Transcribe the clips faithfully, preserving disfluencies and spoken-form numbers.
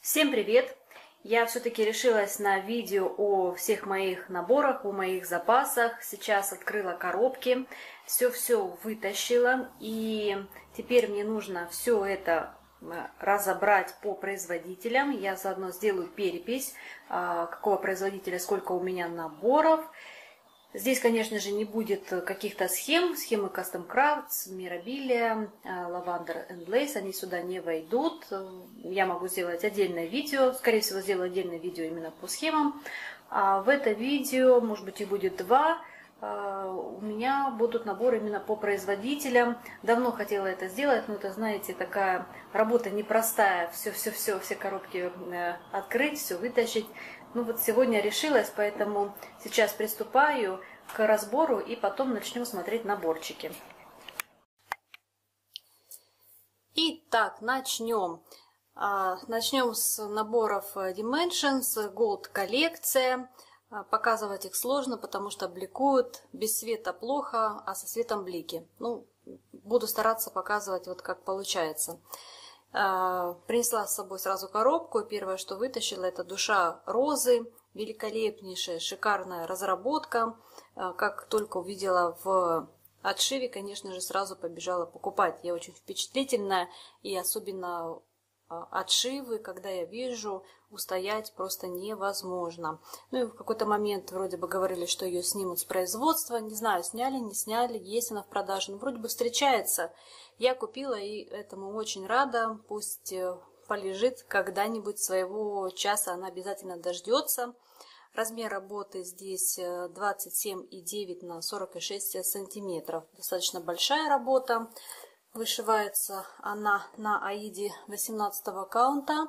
Всем привет! Я все-таки решилась на видео о всех моих наборах, о моих запасах. Сейчас открыла коробки, все-все вытащила. И теперь мне нужно все это разобрать по производителям. Я заодно сделаю перепись, какого производителя сколько у меня наборов. Здесь, конечно же, не будет каких-то схем, схемы Custom Crafts, Mirabilia, Lavender and Lace, они сюда не войдут. Я могу сделать отдельное видео, скорее всего, сделаю отдельное видео именно по схемам. А в это видео, может быть, и будет два, у меня будут наборы именно по производителям. Давно хотела это сделать, но это, знаете, такая работа непростая, все-все-все, все коробки открыть, все вытащить. Ну вот сегодня решилась, поэтому сейчас приступаю к разбору и потом начнем смотреть наборчики. Итак, начнем. Начнем с наборов Dimensions, Gold коллекция. Показывать их сложно, потому что бликуют. Без света плохо, а со светом блики. Ну, буду стараться показывать, вот как получается. Принесла с собой сразу коробку. Первое, что вытащила, это душа розы. Великолепнейшая, шикарная разработка. Как только увидела в отшиве, конечно же, сразу побежала покупать. Я очень впечатлительная, и особенно отшивы, когда я вижу, устоять просто невозможно. Ну и в какой-то момент вроде бы говорили, что ее снимут с производства. Не знаю, сняли, не сняли, есть она в продаже. Но вроде бы встречается. Я купила и этому очень рада. Пусть полежит когда-нибудь, своего часа она обязательно дождется. Размер работы здесь двадцать семь и девять на сорок шесть сантиметров. Достаточно большая работа. Вышивается она на аиде восемнадцатого каунта.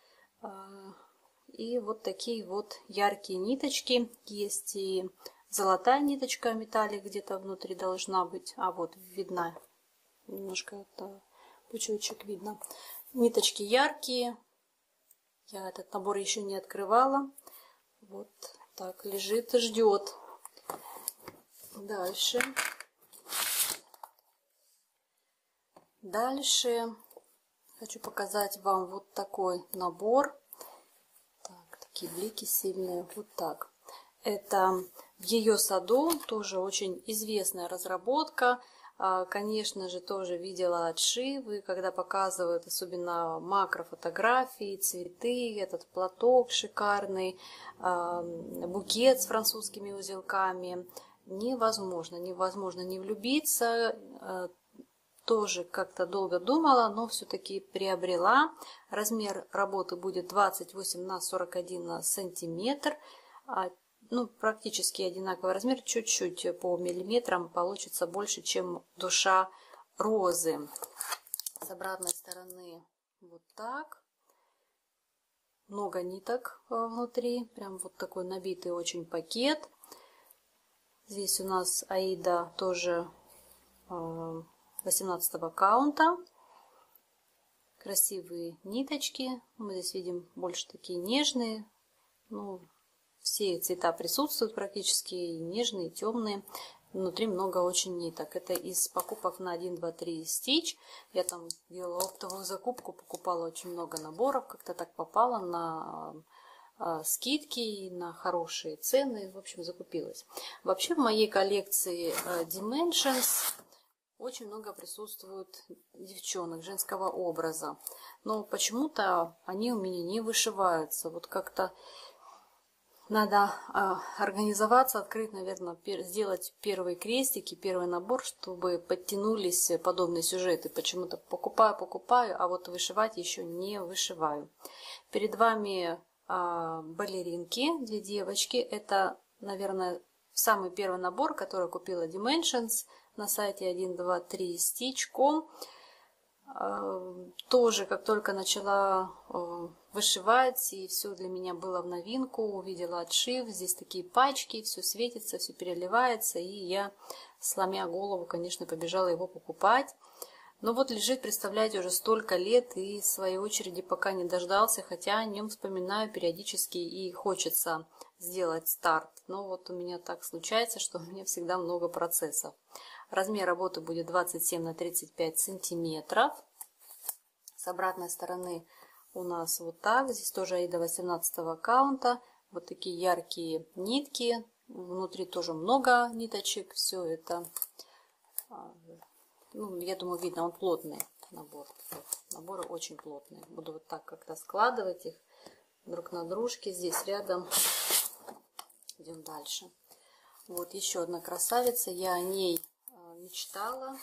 И вот такие вот яркие ниточки. Есть и золотая ниточка, металлик где-то внутри должна быть. А вот видна. Немножко это пучочек видно. Ниточки яркие. Я этот набор еще не открывала. Вот так лежит и ждет. Дальше. Дальше хочу показать вам вот такой набор. Так, такие блики сильные. Вот так. Это в ее саду, тоже очень известная разработка. Конечно же, тоже видела отшивы, когда показывают особенно макрофотографии, цветы, этот платок шикарный, букет с французскими узелками. Невозможно, невозможно не влюбиться. Тоже как-то долго думала, но все-таки приобрела. Размер работы будет двадцать восемь на сорок один сантиметр. Ну, практически одинаковый размер, чуть-чуть по миллиметрам получится больше, чем душа розы. С обратной стороны вот так. Много ниток внутри, прям вот такой набитый очень пакет. Здесь у нас аида тоже восемнадцатого каунта. Красивые ниточки. Мы здесь видим больше такие нежные. Ну, все цвета присутствуют практически, и нежные, и темные. Внутри много очень ниток. Это из покупок на один, два, три Stitch. Я там делала оптовую закупку, покупала очень много наборов. Как-то так попала на э, скидки и на хорошие цены. В общем, закупилась. Вообще в моей коллекции э, Dimensions очень много присутствует девчонок женского образа. Но почему-то они у меня не вышиваются. Вот как-то надо а, организоваться, открыть, наверное, пер, сделать первые крестики, первый набор, чтобы подтянулись подобные сюжеты. Почему-то покупаю, покупаю, а вот вышивать еще не вышиваю. Перед вами а, балеринки, две девочки. Это, наверное, самый первый набор, который купила Dimensions на сайте один, два, три Stitch точка ком. Тоже, как только начала вышивать, и все для меня было в новинку, увидела отшив, здесь такие пачки, все светится, все переливается, и я, сломя голову, конечно, побежала его покупать. Но вот лежит, представляете, уже столько лет, и в своей очереди пока не дождался, хотя о нем вспоминаю периодически, и хочется сделать старт. Но вот у меня так случается, что у меня всегда много процессов. Размер работы будет двадцать семь на тридцать пять сантиметров. С обратной стороны у нас вот так. Здесь тоже Аида восемнадцатого аккаунта. Вот такие яркие нитки. Внутри тоже много ниточек. Все это, ну, я думаю, видно, он плотный набор. Наборы очень плотные. Буду вот так как-то складывать их друг на дружке. Здесь рядом. Идем дальше. Вот еще одна красавица. Я о ней мечтала.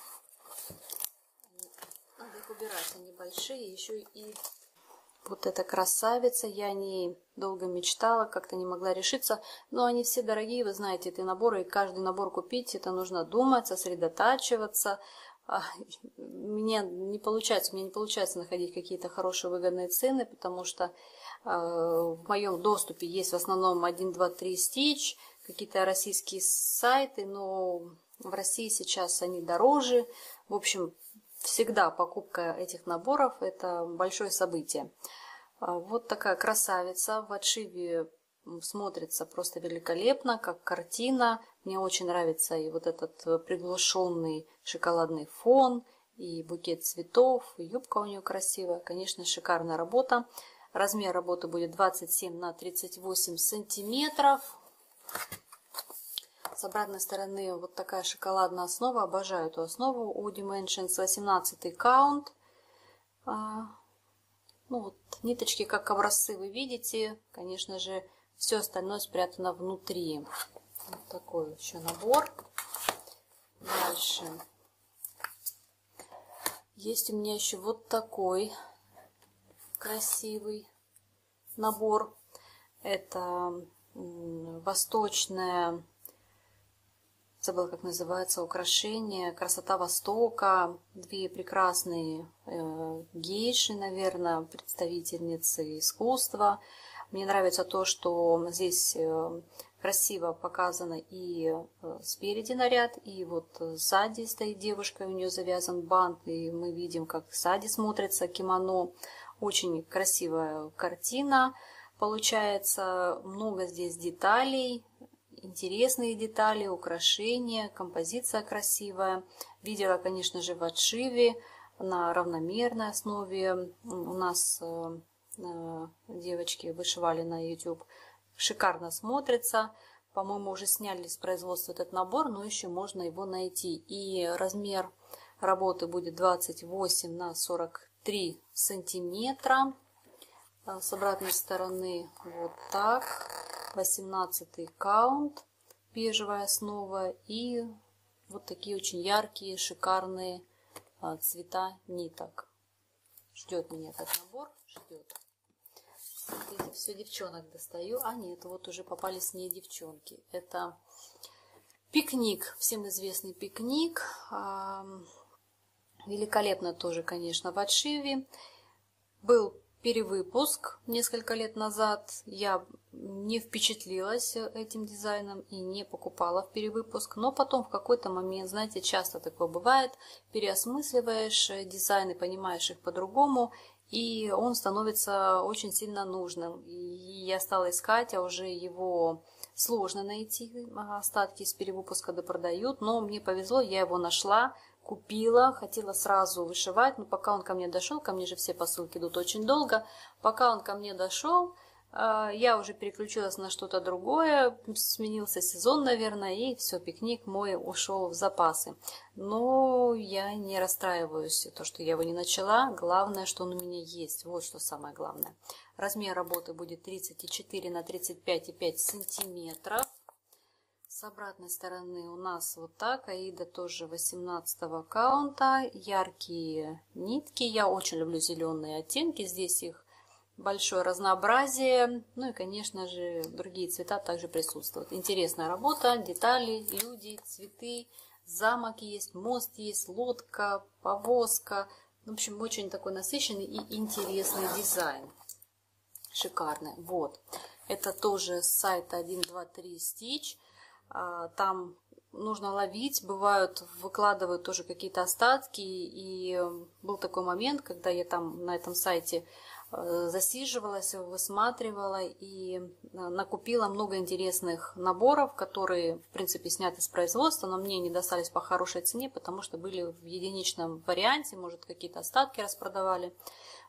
Надо их убирать, они большие. Еще и вот эта красавица. Я о ней долго мечтала, как-то не могла решиться. Но они все дорогие, вы знаете, эти наборы. И каждый набор купить, это нужно думать, сосредотачиваться. Мне не получается, мне не получается находить какие-то хорошие выгодные цены, потому что в моем доступе есть в основном один, два, три Stitch, какие-то российские сайты, но в России сейчас они дороже. В общем, всегда покупка этих наборов – это большое событие. Вот такая красавица в отшиве смотрится просто великолепно, как картина. Мне очень нравится и вот этот приглушенный шоколадный фон, и букет цветов, и юбка у нее красивая. Конечно, шикарная работа. Размер работы будет двадцать семь на тридцать восемь сантиметров. С обратной стороны вот такая шоколадная основа. Обожаю эту основу. У Dimensions восемнадцатый каунт. Ну вот, ниточки как образцы вы видите. Конечно же, все остальное спрятано внутри. Вот такой еще набор. Дальше. Есть у меня еще вот такой красивый набор. Это восточное, забыла, как называется, украшение, красота Востока. Две прекрасные э, гейши, наверное, представительницы искусства. Мне нравится то, что здесь э, красиво показано и э, спереди наряд, и вот сзади стоит девушка, у нее завязан бант, и мы видим, как сзади смотрится кимоно. Очень красивая картина получается, много здесь деталей, интересные детали, украшения, композиция красивая. Видела, конечно же, в отшиве на равномерной основе. У нас девочки вышивали на YouTube. Шикарно смотрится. По-моему, уже сняли с производства этот набор, но еще можно его найти. И размер работы будет двадцать восемь на сорок три сантиметра. С обратной стороны вот так. восемнадцатый каунт. Бежевая основа. И вот такие очень яркие, шикарные цвета ниток. Ждет меня этот набор. Ждет. Смотрите, все девчонок достаю. А нет, вот уже попались не девчонки. Это пикник. Всем известный пикник. Великолепно тоже, конечно, в отшиве. Был перевыпуск несколько лет назад. Я не впечатлилась этим дизайном и не покупала в перевыпуск. Но потом в какой-то момент, знаете, часто такое бывает, переосмысливаешь дизайн и понимаешь их по-другому, и он становится очень сильно нужным. И я стала искать, а уже его сложно найти. Остатки из перевыпуска допродают, но мне повезло, я его нашла. Купила, хотела сразу вышивать, но пока он ко мне дошел, ко мне же все посылки идут очень долго, пока он ко мне дошел, я уже переключилась на что-то другое, сменился сезон, наверное, и все, пикник мой ушел в запасы. Но я не расстраиваюсь, то, что я его не начала, главное, что он у меня есть, вот что самое главное. Размер работы будет тридцать четыре на тридцать пять и пять сантиметров. С обратной стороны у нас вот так, Аида тоже восемнадцатого аккаунта, яркие нитки, я очень люблю зеленые оттенки, здесь их большое разнообразие, ну и, конечно же, другие цвета также присутствуют. Интересная работа, детали, люди, цветы, замок есть, мост есть, лодка, повозка, в общем, очень такой насыщенный и интересный дизайн, шикарный. Вот, это тоже с сайта один, два, три Stitch. Там нужно ловить, бывают, выкладывают тоже какие-то остатки. И был такой момент, когда я там на этом сайте засиживалась, высматривала и накупила много интересных наборов, которые, в принципе, сняты с производства, но мне не достались по хорошей цене, потому что были в единичном варианте, может, какие-то остатки распродавали.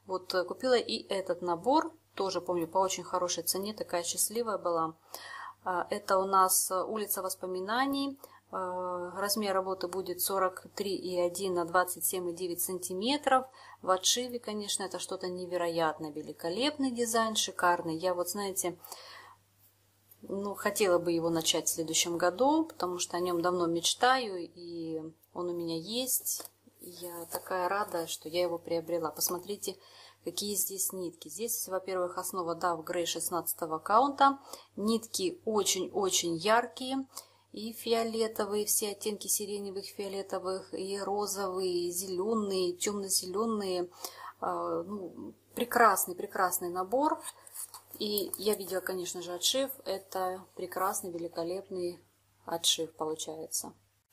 Вот купила и этот набор, тоже помню, по очень хорошей цене, такая счастливая была. Это у нас улица воспоминаний. Размер работы будет сорок три и один на двадцать семь и девять сантиметров. В отшиве, конечно, это что-то невероятно великолепный дизайн, шикарный. Я вот, знаете, ну, хотела бы его начать в следующем году, потому что о нем давно мечтаю, и он у меня есть. Я такая рада, что я его приобрела. Посмотрите, какие здесь нитки. Здесь, во-первых, основа Dove Grey шестнадцатого каунта. Нитки очень-очень яркие. И фиолетовые, все оттенки сиреневых, фиолетовых, и розовые, и зеленые, темно-зеленые. Ну, прекрасный, прекрасный набор. И я видела, конечно же, отшив. Это прекрасный, великолепный отшив получается.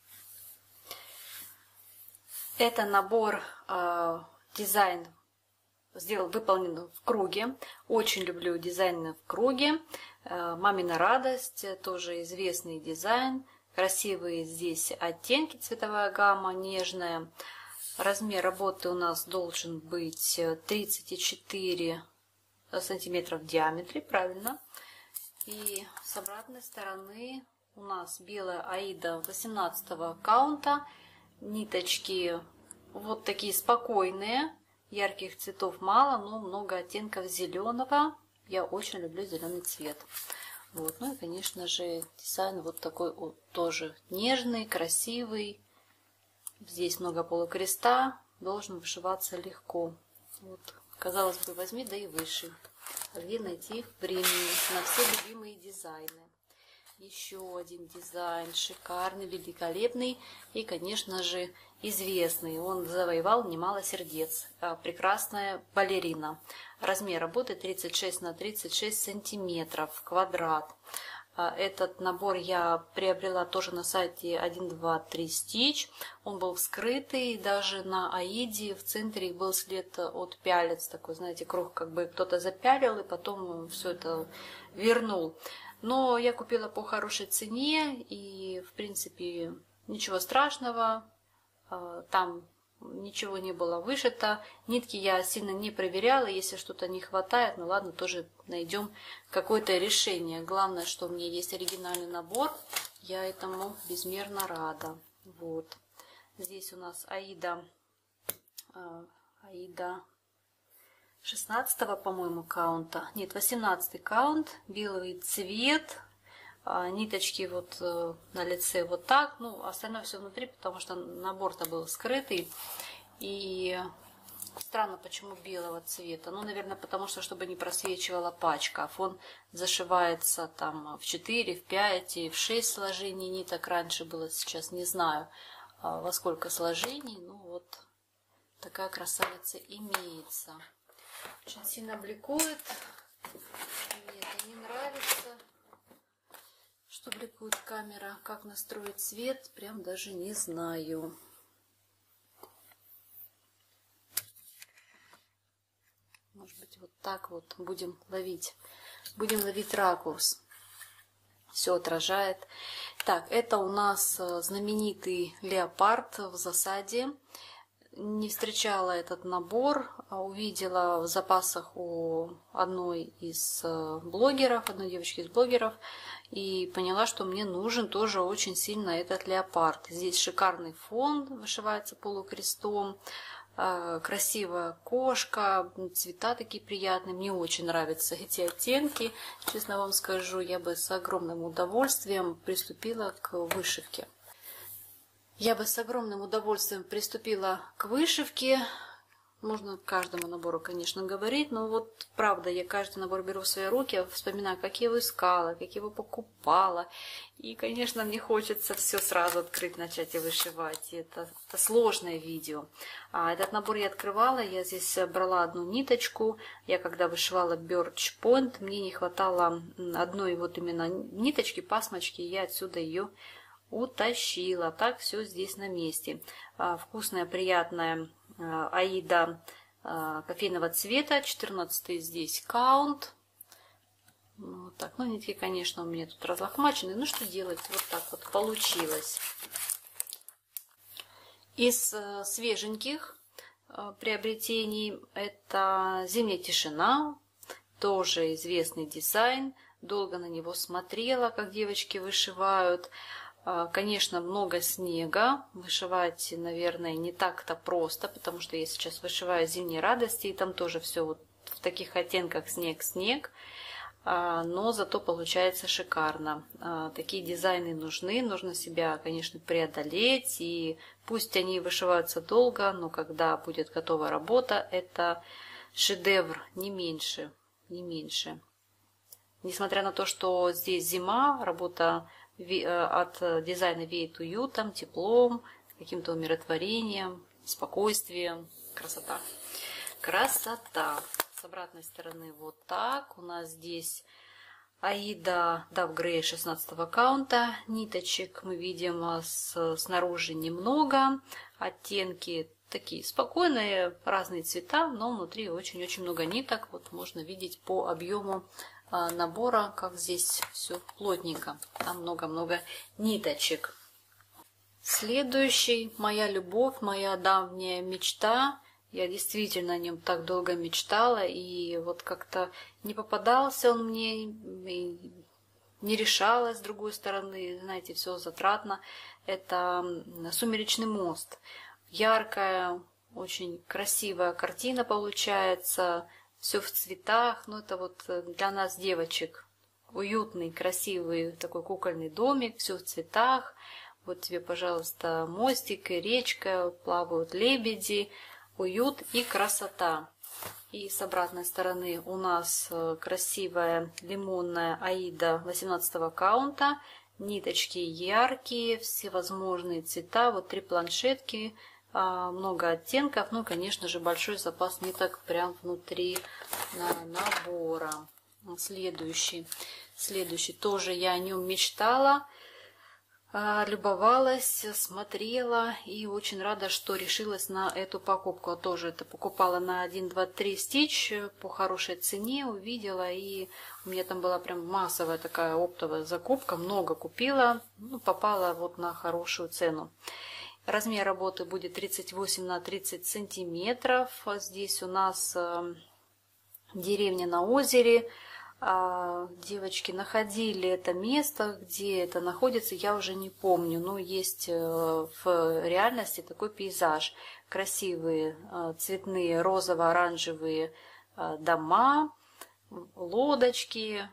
Это набор, дизайн сделал, выполнен в круге. Очень люблю дизайн в круге. Мамина радость, тоже известный дизайн. Красивые здесь оттенки, цветовая гамма нежная. Размер работы у нас должен быть тридцать четыре сантиметра в диаметре, правильно. И с обратной стороны у нас белая аида восемнадцатого каунта. Ниточки вот такие спокойные. Ярких цветов мало, но много оттенков зеленого. Я очень люблю зеленый цвет. Вот. Ну и, конечно же, дизайн вот такой вот, тоже нежный, красивый. Здесь много полукреста. Должен вышиваться легко. Вот. Казалось бы, возьми, да и выши. Где найти времени на все любимые дизайны. Еще один дизайн, шикарный, великолепный и, конечно же, известный. Он завоевал немало сердец. Прекрасная балерина. Размер работы тридцать шесть на тридцать шесть сантиметров, квадрат. Этот набор я приобрела тоже на сайте один два три Stitch. Он был вскрытый, даже на аиде в центре был след от пялец. Такой, знаете, круг, как бы кто-то запялил и потом все это вернул. Но я купила по хорошей цене, и, в принципе, ничего страшного. Там ничего не было вышито. Нитки я сильно не проверяла. Если что-то не хватает, ну ладно, тоже найдем какое-то решение. Главное, что у меня есть оригинальный набор. Я этому безмерно рада. Вот. Здесь у нас аида, аида шестнадцатого, по-моему, каунта. Нет, восемнадцатый каунт. Белый цвет. Ниточки вот на лице вот так. Ну, остальное все внутри, потому что набор-то был скрытый. И странно, почему белого цвета. Ну, наверное, потому что, чтобы не просвечивала пачка. Фон зашивается там в четыре, в пять и в шесть сложений ниток. Раньше было, сейчас не знаю, во сколько сложений. Ну, вот такая красавица имеется. Очень сильно бликует. Мне это не нравится, что бликует камера. Как настроить цвет, прям даже не знаю. Может быть, вот так вот будем ловить. Будем ловить ракурс. Все отражает. Так, это у нас знаменитый леопард в засаде. Не встречала этот набор, увидела в запасах у одной из блогеров, одной девочки из блогеров, и поняла, что мне нужен тоже очень сильно этот леопард. Здесь шикарный фон, вышивается полукрестом, красивая кошка, цвета такие приятные. Мне очень нравятся эти оттенки. Честно вам скажу, я бы с огромным удовольствием приступила к вышивке. Я бы с огромным удовольствием приступила к вышивке. Можно каждому набору, конечно, говорить, но вот правда, я каждый набор беру в свои руки, вспоминаю, как я его искала, как я его покупала. И, конечно, мне хочется все сразу открыть, начать и вышивать. И это, это сложное видео. А этот набор я открывала, я здесь брала одну ниточку. Я когда вышивала Birch Point, мне не хватало одной вот именно ниточки, пасмочки, и я отсюда ее утащила. Так все здесь на месте. Вкусная, приятная аида кофейного цвета. четырнадцатый здесь каунт. Вот так. Ну, нитки, конечно, у меня тут разлохмачены. Ну, что делать? Вот так вот получилось. Из свеженьких приобретений. Это «Зимняя тишина», тоже известный дизайн. Долго на него смотрела, как девочки вышивают. Конечно, много снега. Вышивать, наверное, не так-то просто, потому что я сейчас вышиваю «Зимние радости», и там тоже все вот в таких оттенках снег-снег. Но зато получается шикарно. Такие дизайны нужны, нужно себя, конечно, преодолеть, и пусть они вышиваются долго, но когда будет готова работа, это шедевр, не меньше, не меньше. Несмотря на то, что здесь зима, работа от дизайна веет уютом, теплом, каким-то умиротворением, спокойствием. Красота. Красота. С обратной стороны вот так. У нас здесь Аида Dove Grey шестнадцатого каунта. Ниточек мы видим с, снаружи немного. Оттенки такие спокойные, разные цвета, но внутри очень-очень много ниток. Вот можно видеть по объему набора, как здесь все плотненько. Там много-много ниточек. Следующий, моя любовь, моя давняя мечта. Я действительно о нем так долго мечтала, и вот как-то не попадался он мне, и не решалась с другой стороны, знаете, все затратно. Это «Сумеречный мост». Яркая, очень красивая картина получается, все в цветах. Ну, это вот для нас, девочек, уютный, красивый такой кукольный домик, все в цветах. Вот тебе, пожалуйста, мостик и речка, плавают лебеди, уют и красота. И с обратной стороны у нас красивая лимонная Аида восемнадцатого каунта. Ниточки яркие, всевозможные цвета. Вот три планшетки, много оттенков. Ну, конечно же, большой запас ниток прям внутри набора. Следующий. Следующий. Тоже я о нем мечтала, любовалась, смотрела, и очень рада, что решилась на эту покупку. Тоже это покупала на один, два, три стич по хорошей цене, увидела, и у меня там была прям массовая такая оптовая закупка, много купила, ну, попала вот на хорошую цену. Размер работы будет тридцать восемь на тридцать сантиметров. Здесь у нас деревня на озере. Девочки находили это место, где это находится, я уже не помню, но есть в реальности такой пейзаж. Красивые цветные розово-оранжевые дома, лодочки,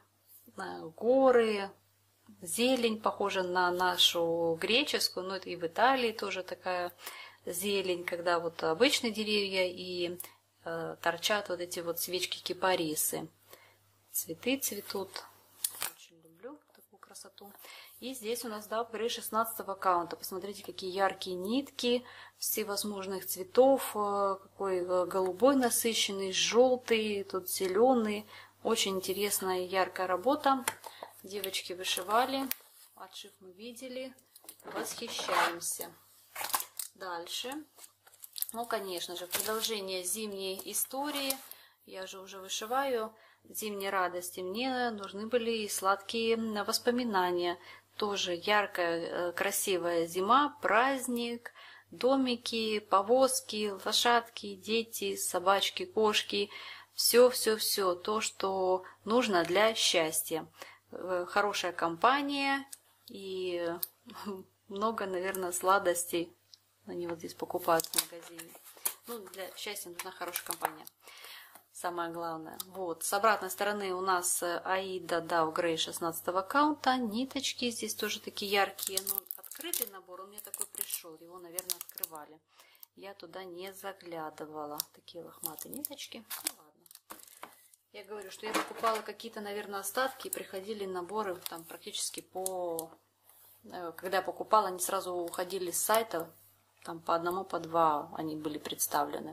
горы, зелень похожа на нашу греческую, но это и в Италии тоже такая зелень, когда вот обычные деревья и торчат вот эти вот свечки-кипарисы. Цветы цветут. Очень люблю такую красоту. И здесь у нас Dove Grey шестнадцатого каунта. Посмотрите, какие яркие нитки всевозможных цветов. Какой голубой насыщенный, желтый, тут зеленый. Очень интересная и яркая работа. Девочки вышивали. Отшив мы видели. Восхищаемся. Дальше. Ну, конечно же, продолжение зимней истории. Я же уже вышиваю «Зимние радости». Мне нужны были и сладкие воспоминания. Тоже яркая, красивая зима, праздник, домики, повозки, лошадки, дети, собачки, кошки. Все-все-все то, что нужно для счастья. Хорошая компания и много, наверное, сладостей. Они вот здесь покупают в магазине. Ну, для счастья нужна хорошая компания. Самое главное. Вот. С обратной стороны у нас Аида Dove Grey шестнадцатого каунта. Ниточки здесь тоже такие яркие. Но открытый набор у меня такой пришел. Его, наверное, открывали. Я туда не заглядывала. Такие лохматые ниточки. Ну ладно. Я говорю, что я покупала какие-то, наверное, остатки. И приходили наборы там практически по... Когда я покупала, они сразу уходили с сайта. Там по одному, по два они были представлены.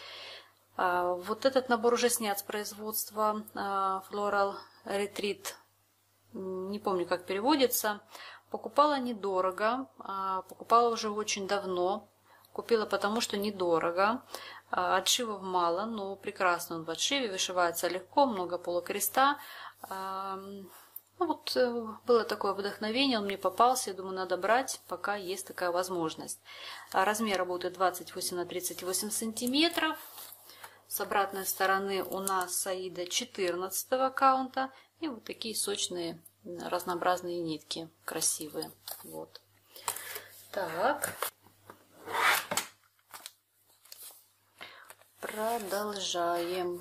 Вот этот набор уже снят с производства. Floral Retreat. Не помню, как переводится. Покупала недорого. Покупала уже очень давно. Купила потому, что недорого. Отшивов мало, но прекрасно он в отшиве. Вышивается легко, много полукреста. Ну, вот было такое вдохновение, он мне попался, я думаю, надо брать, пока есть такая возможность. Размер работы двадцать восемь на тридцать восемь сантиметров. С обратной стороны у нас Аида четырнадцатого каунта. И вот такие сочные разнообразные нитки, красивые. Вот. Так. Продолжаем.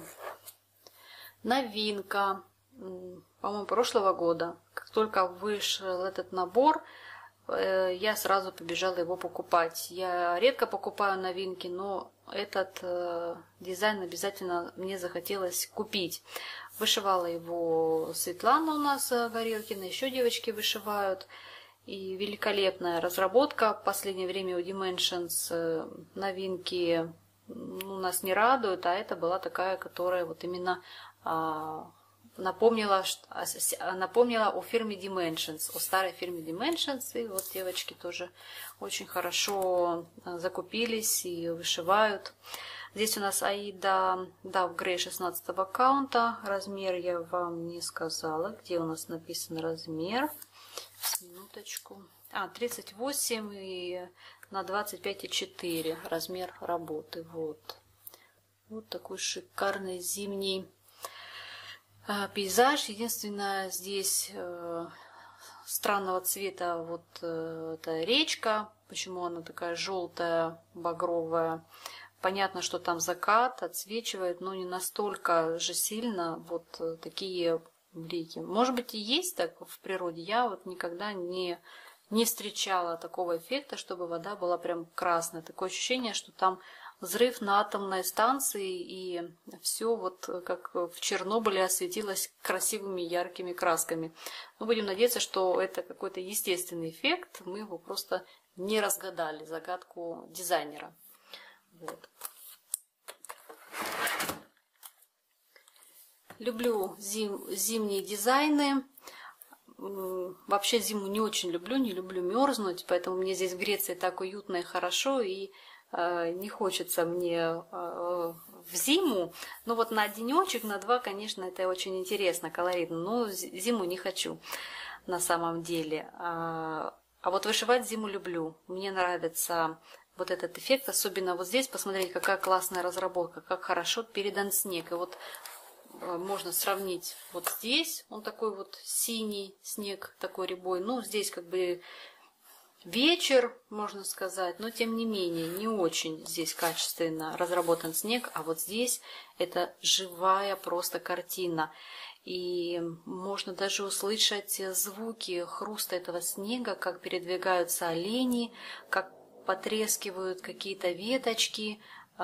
Новинка, по-моему, прошлого года. Как только вышел этот набор, я сразу побежала его покупать. Я редко покупаю новинки, но этот дизайн обязательно мне захотелось купить. Вышивала его Светлана у нас Горелкина, еще девочки вышивают. И великолепная разработка. В последнее время у Dimensions новинки ну, нас не радуют, а это была такая, которая вот именно а, напомнила, напомнила о фирме Dimensions, о старой фирме Dimensions. И вот девочки тоже очень хорошо закупились и вышивают. Здесь у нас Аида Dove Grey шестнадцатого каунта. Размер я вам не сказала. Где у нас написан размер? Минуточку. А, тридцать восемь и на двадцать пять и четыре размер работы. Вот. Вот такой шикарный зимний э, пейзаж. Единственное, здесь э, странного цвета вот э, эта речка. Почему она такая желтая, багровая? Понятно, что там закат отсвечивает, но не настолько же сильно вот э, такие блики. Может быть, и есть так в природе. Я вот никогда не, не встречала такого эффекта, чтобы вода была прям красная. Такое ощущение, что там взрыв на атомной станции, и все вот как в Чернобыле осветилось красивыми яркими красками. Мы будем надеяться, что это какой-то естественный эффект. Мы его просто не разгадали, загадку дизайнера. Вот. Люблю зим, зимние дизайны. Вообще зиму не очень люблю, не люблю мерзнуть, поэтому мне здесь в Греции так уютно и хорошо, и э, не хочется мне э, в зиму. Но вот на денечек, на два, конечно, это очень интересно, колоритно, но зиму не хочу на самом деле. А, а вот вышивать зиму люблю. Мне нравится вот этот эффект, особенно вот здесь, посмотреть, какая классная разработка, как хорошо передан снег. И вот можно сравнить вот здесь, он такой вот синий снег, такой рябой. Ну, здесь как бы вечер, можно сказать, но тем не менее не очень здесь качественно разработан снег, а вот здесь это живая просто картина. И можно даже услышать звуки хруста этого снега, как передвигаются олени, как потрескивают какие-то веточки,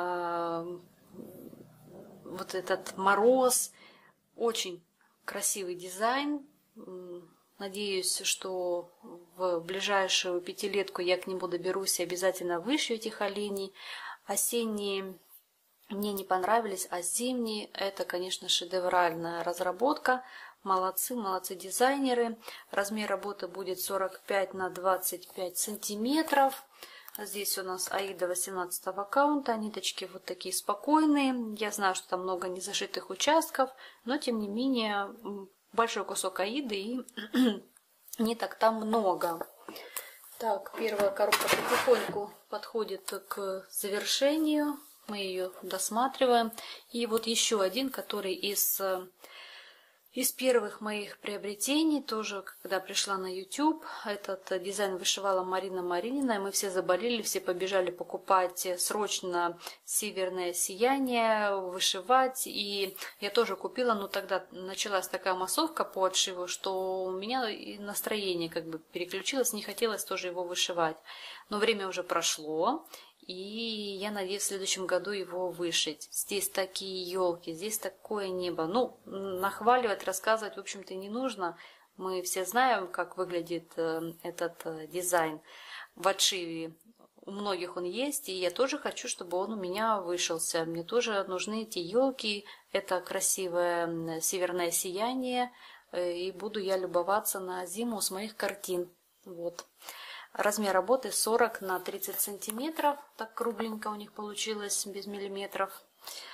вот этот мороз. Очень красивый дизайн. Надеюсь, что в ближайшую пятилетку я к нему доберусь и обязательно вышью этих оленей. Осенние мне не понравились, а зимние — это, конечно, шедевральная разработка. Молодцы, молодцы дизайнеры. Размер работы будет сорок пять на двадцать пять сантиметров. Здесь у нас Аида восемнадцатого каунта, ниточки вот такие спокойные. Я знаю, что там много незашитых участков, но тем не менее большой кусок Аиды и ниток там много. Так, первая коробка потихоньку подходит к завершению. Мы ее досматриваем. И вот еще один, который из... Из первых моих приобретений, тоже когда пришла на YouTube, этот дизайн вышивала Марина Маринина, и мы все заболели, все побежали покупать срочно «Северное сияние», вышивать, и я тоже купила, но тогда началась такая массовка по отшиву, что у меня и настроение как бы переключилось, не хотелось тоже его вышивать. Но время уже прошло, и я надеюсь в следующем году его вышить. Здесь такие елки, здесь такое небо. Ну, нахваливать, рассказывать, в общем-то, не нужно. Мы все знаем, как выглядит этот дизайн в отшиве. У многих он есть, и я тоже хочу, чтобы он у меня вышился. Мне тоже нужны эти елки, это красивое северное сияние, и буду я любоваться на зиму с моих картин. Вот. Размер работы сорок на тридцать сантиметров, так кругленько у них получилось, без миллиметров.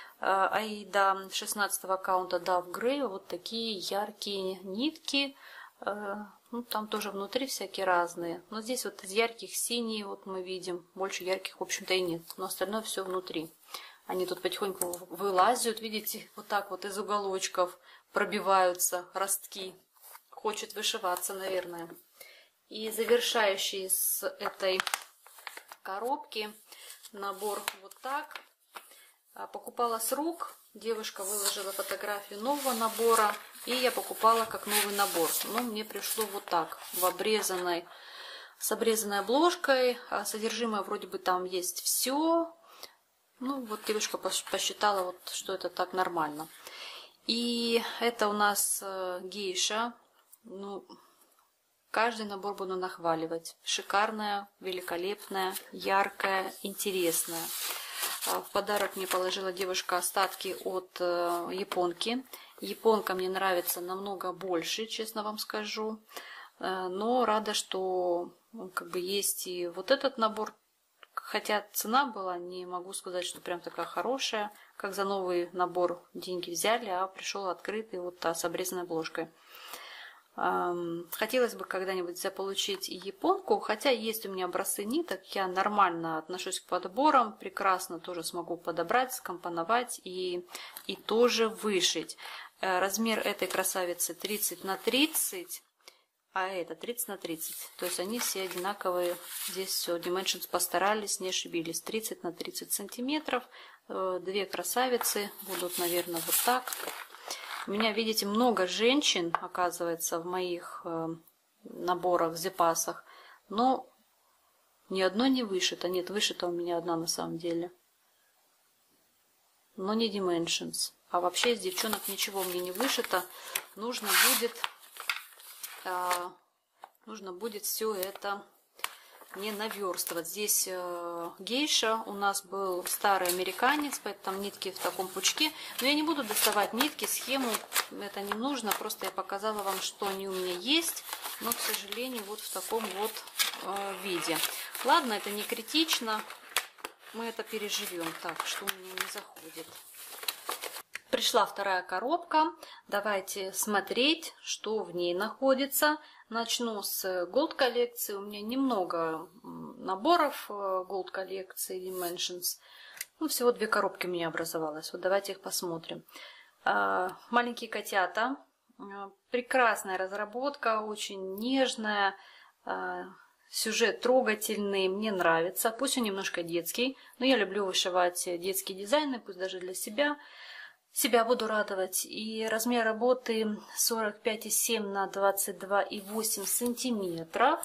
Аида шестнадцатого каунта Dove Grey, вот такие яркие нитки, Ну, там тоже внутри всякие разные. Но здесь вот из ярких синий, вот мы видим. Больше ярких, в общем-то, и нет. Но остальное все внутри. Они тут потихоньку вылазят, видите, вот так вот из уголочков пробиваются ростки. Хочет вышиваться, наверное. И завершающий с этой коробки набор вот так. Покупала с рук. Девушка выложила фотографию нового набора. И я покупала как новый набор. Но мне пришло вот так. В обрезанной, с обрезанной обложкой. Содержимое вроде бы там есть все. Ну, вот девушка посчитала, вот, что это так нормально. И это у нас гейша. Ну, каждый набор буду нахваливать. Шикарная, великолепная, яркая, интересная. В подарок мне положила девушка остатки от японки. Японка мне нравится намного больше, честно вам скажу. Но рада, что как бы есть и вот этот набор. Хотя цена была, не могу сказать, что прям такая хорошая, как за новый набор деньги взяли, а пришел открытый вот с обрезанной обложкой. Хотелось бы когда-нибудь заполучить и японку, хотя есть у меня образцы ниток, я нормально отношусь к подборам, прекрасно тоже смогу подобрать, скомпоновать и, и тоже вышить. Размер этой красавицы тридцать на тридцать. А это тридцать на тридцать. То есть они все одинаковые. Здесь все. Dimensions постарались, не ошибились. тридцать на тридцать сантиметров. Две красавицы. Будут, наверное, вот так. У меня, видите, много женщин, оказывается, в моих наборах, запасах. Но ни одно не вышито. Нет, вышито у меня одна на самом деле. Но не Dimensions. А вообще из девчонок ничего мне не вышито. Нужно будет... Нужно будет все это не наверстывать. Здесь гейша, у нас был старый американец, поэтому нитки в таком пучке. Но я не буду доставать нитки, схему, это не нужно. Просто я показала вам, что они у меня есть, но, к сожалению, вот в таком вот виде. Ладно, это не критично, мы это переживем. Так, что у меня не заходит. Пришла вторая коробка. Давайте смотреть, что в ней находится. Начну с Gold коллекции. У меня немного наборов Gold коллекции Dimensions. Ну, всего две коробки у меня образовалось. Вот давайте их посмотрим. Маленькие котята. Прекрасная разработка, очень нежная. Сюжет трогательный, мне нравится. Пусть он немножко детский, но я люблю вышивать детские дизайны, пусть даже для себя. Себя буду радовать. И размер работы сорок пять и семь на двадцать два и восемь сантиметров.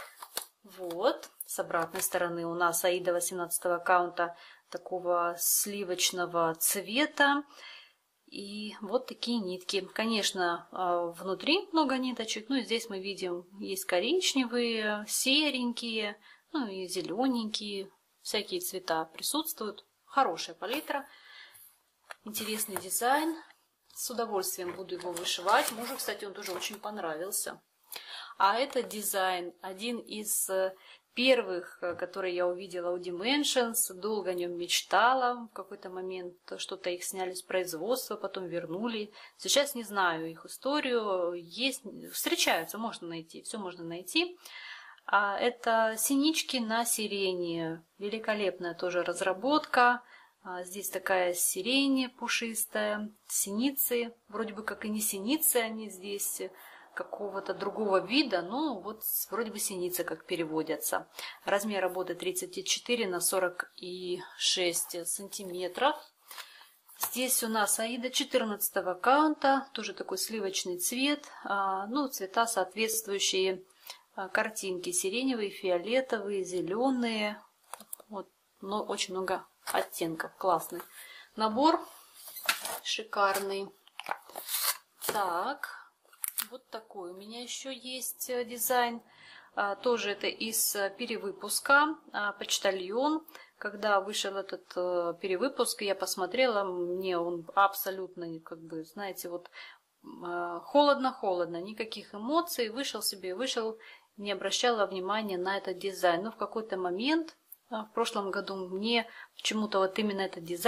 Вот. С обратной стороны у нас Аида восемнадцатого аккаунта такого сливочного цвета. И вот такие нитки. Конечно, внутри много ниточек. Ну и здесь мы видим, есть коричневые, серенькие, ну и зелененькие. Всякие цвета присутствуют. Хорошая палитра. Интересный дизайн. С удовольствием буду его вышивать. Мужу, кстати, он тоже очень понравился. А этот дизайн один из первых, который я увидела у Dimensions. Долго о нем мечтала. В какой-то момент что-то их сняли с производства, потом вернули. Сейчас не знаю их историю. Есть, встречаются, можно найти. Все можно найти. А это синички на сирене. Великолепная тоже разработка. Здесь такая сирень пушистая, синицы, вроде бы как и не синицы, они здесь какого-то другого вида, но вот вроде бы синицы как переводятся. Размер работы тридцать четыре на сорок шесть сантиметров. Здесь у нас Аида четырнадцатого аккаунта, тоже такой сливочный цвет, ну цвета соответствующие картинке, сиреневые, фиолетовые, зеленые, вот, но очень много оттенков. Классный набор, шикарный. Так, вот такой у меня еще есть дизайн. Тоже это из перевыпуска почтальон. Когда вышел этот перевыпуск, я посмотрела, мне он абсолютно, как бы, знаете, вот холодно-холодно, никаких эмоций. Вышел себе, вышел, не обращала внимания на этот дизайн. Но в какой-то момент в прошлом году мне почему-то вот именно этот дизайн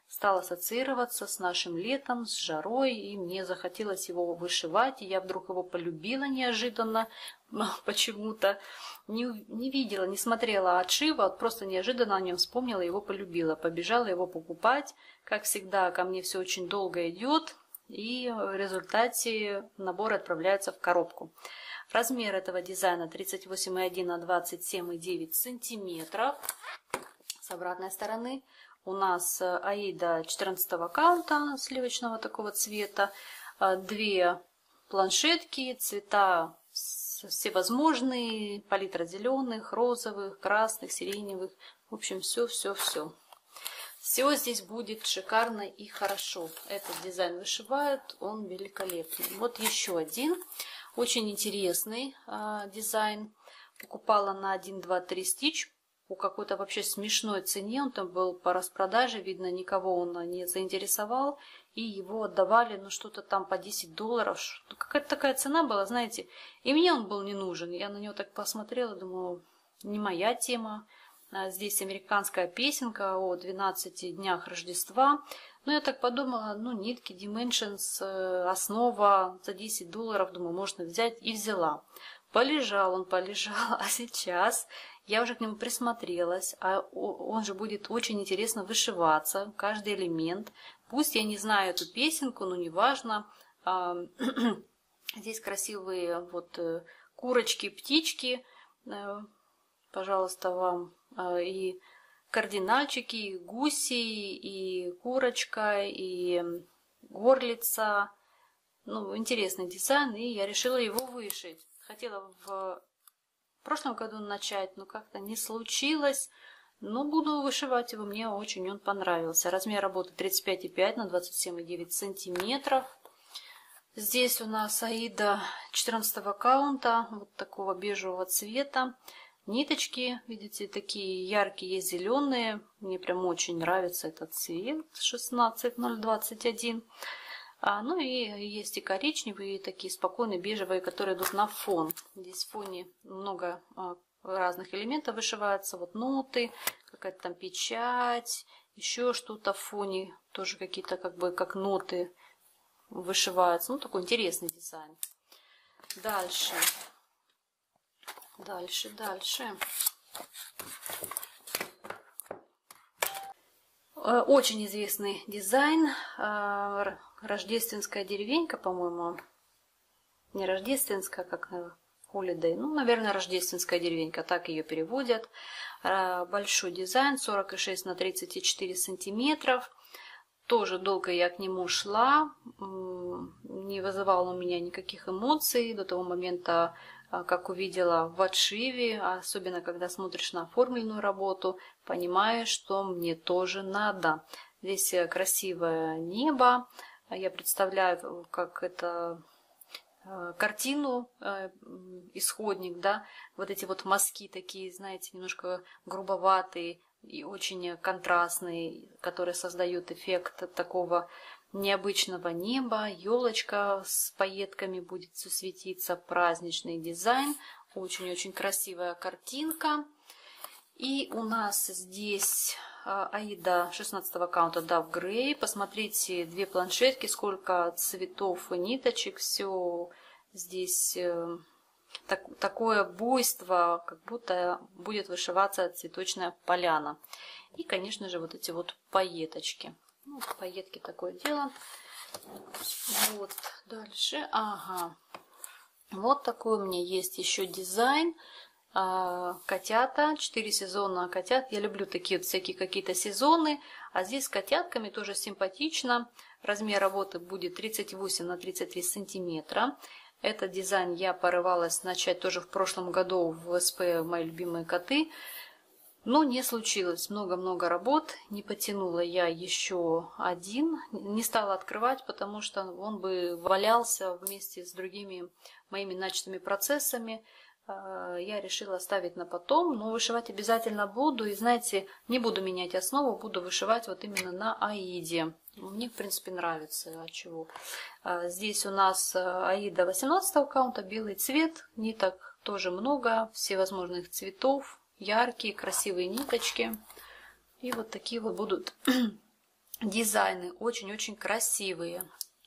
стал ассоциироваться с нашим летом, с жарой, и мне захотелось его вышивать, и я вдруг его полюбила неожиданно, почему-то не, не видела, не смотрела отшива, вот просто неожиданно о нем вспомнила, его полюбила, побежала его покупать. Как всегда, ко мне все очень долго идет, и в результате набор отправляется в коробку. Размер этого дизайна тридцать восемь и один на двадцать семь и девять сантиметров. С обратной стороны у нас Аида четырнадцатого каунта сливочного такого цвета, две планшетки, цвета всевозможные, палитра зеленых, розовых, красных, сиреневых, в общем, все-все-все. Все здесь будет шикарно и хорошо. Этот дизайн вышивают, он великолепный. Вот еще один очень интересный э, дизайн. Покупала на один, два, три стич по какой-то вообще смешной цене. Он там был по распродаже, видно, никого он не заинтересовал. И его отдавали, ну, что-то там по десять долларов. Какая-то такая цена была, знаете. И мне он был не нужен. Я на него так посмотрела, думаю, не моя тема. Здесь американская песенка о двенадцати днях Рождества. Но я так подумала, ну, нитки Dimensions, основа за десять долларов, думаю, можно взять, и взяла. Полежал он, полежал, а сейчас я уже к нему присмотрелась, а он же будет очень интересно вышиваться, каждый элемент. Пусть я не знаю эту песенку, но неважно. Здесь красивые вот курочки, птички, пожалуйста, вам, и кардинальчики, и гуси, и курочка, и горлица. Ну, интересный дизайн, и я решила его вышить. Хотела в прошлом году начать, но как-то не случилось. Но буду вышивать его, мне очень он понравился. Размер работы тридцать пять и пять на двадцать семь и девять сантиметров. Здесь у нас Аида четырнадцатого каунта, вот такого бежевого цвета. Ниточки, видите, такие яркие, есть зеленые. Мне прям очень нравится этот цвет шестнадцать ноль двадцать один. А, ну и есть и коричневые, и такие спокойные бежевые, которые идут на фон. Здесь в фоне много а, разных элементов вышивается. Вот ноты, какая-то там печать, еще что-то в фоне. Тоже какие-то как бы как ноты вышиваются. Ну, такой интересный дизайн. Дальше. Дальше, дальше. Очень известный дизайн. Рождественская деревенька, по-моему. Не рождественская, как Holiday. Ну, наверное, рождественская деревенька. Так ее переводят. Большой дизайн. сорок шесть на тридцать четыре сантиметров. Тоже долго я к нему шла. Не вызывал у меня никаких эмоций до того момента, как увидела в отшиве, особенно когда смотришь на оформленную работу, понимаешь, что мне тоже надо. Здесь красивое небо. Я представляю, как это картину, исходник, да, вот эти вот мазки такие, знаете, немножко грубоватые и очень контрастные, которые создают эффект такого необычного неба. Елочка с пайетками будет все светиться, праздничный дизайн, очень-очень красивая картинка. И у нас здесь Аида шестнадцатого каунта Dove Grey. Посмотрите, две планшетки, сколько цветов и ниточек, все здесь так, такое буйство, как будто будет вышиваться цветочная поляна. И, конечно же, вот эти вот пайеточки. Ну, пайетки такое дело. Вот, дальше. Ага. Вот такой у меня есть еще дизайн. Котята, четыре сезона котят. Я люблю такие вот всякие какие-то сезоны. А здесь с котятками тоже симпатично. Размер работы будет тридцать восемь на тридцать три сантиметра. Этот дизайн я порывалась начать тоже в прошлом году в СП «Мои любимые коты». Но не случилось. Много-много работ. Не потянула я еще один. Не стала открывать, потому что он бы валялся вместе с другими моими начатыми процессами. Я решила оставить на потом, но вышивать обязательно буду. И, знаете, не буду менять основу, буду вышивать вот именно на Аиде. Мне, в принципе, нравится. А чего? Здесь у нас Аида восемнадцатого каунта, белый цвет. Ниток тоже много, всевозможных цветов. Яркие, красивые ниточки. И вот такие вот будут Дизайны очень-очень красивые.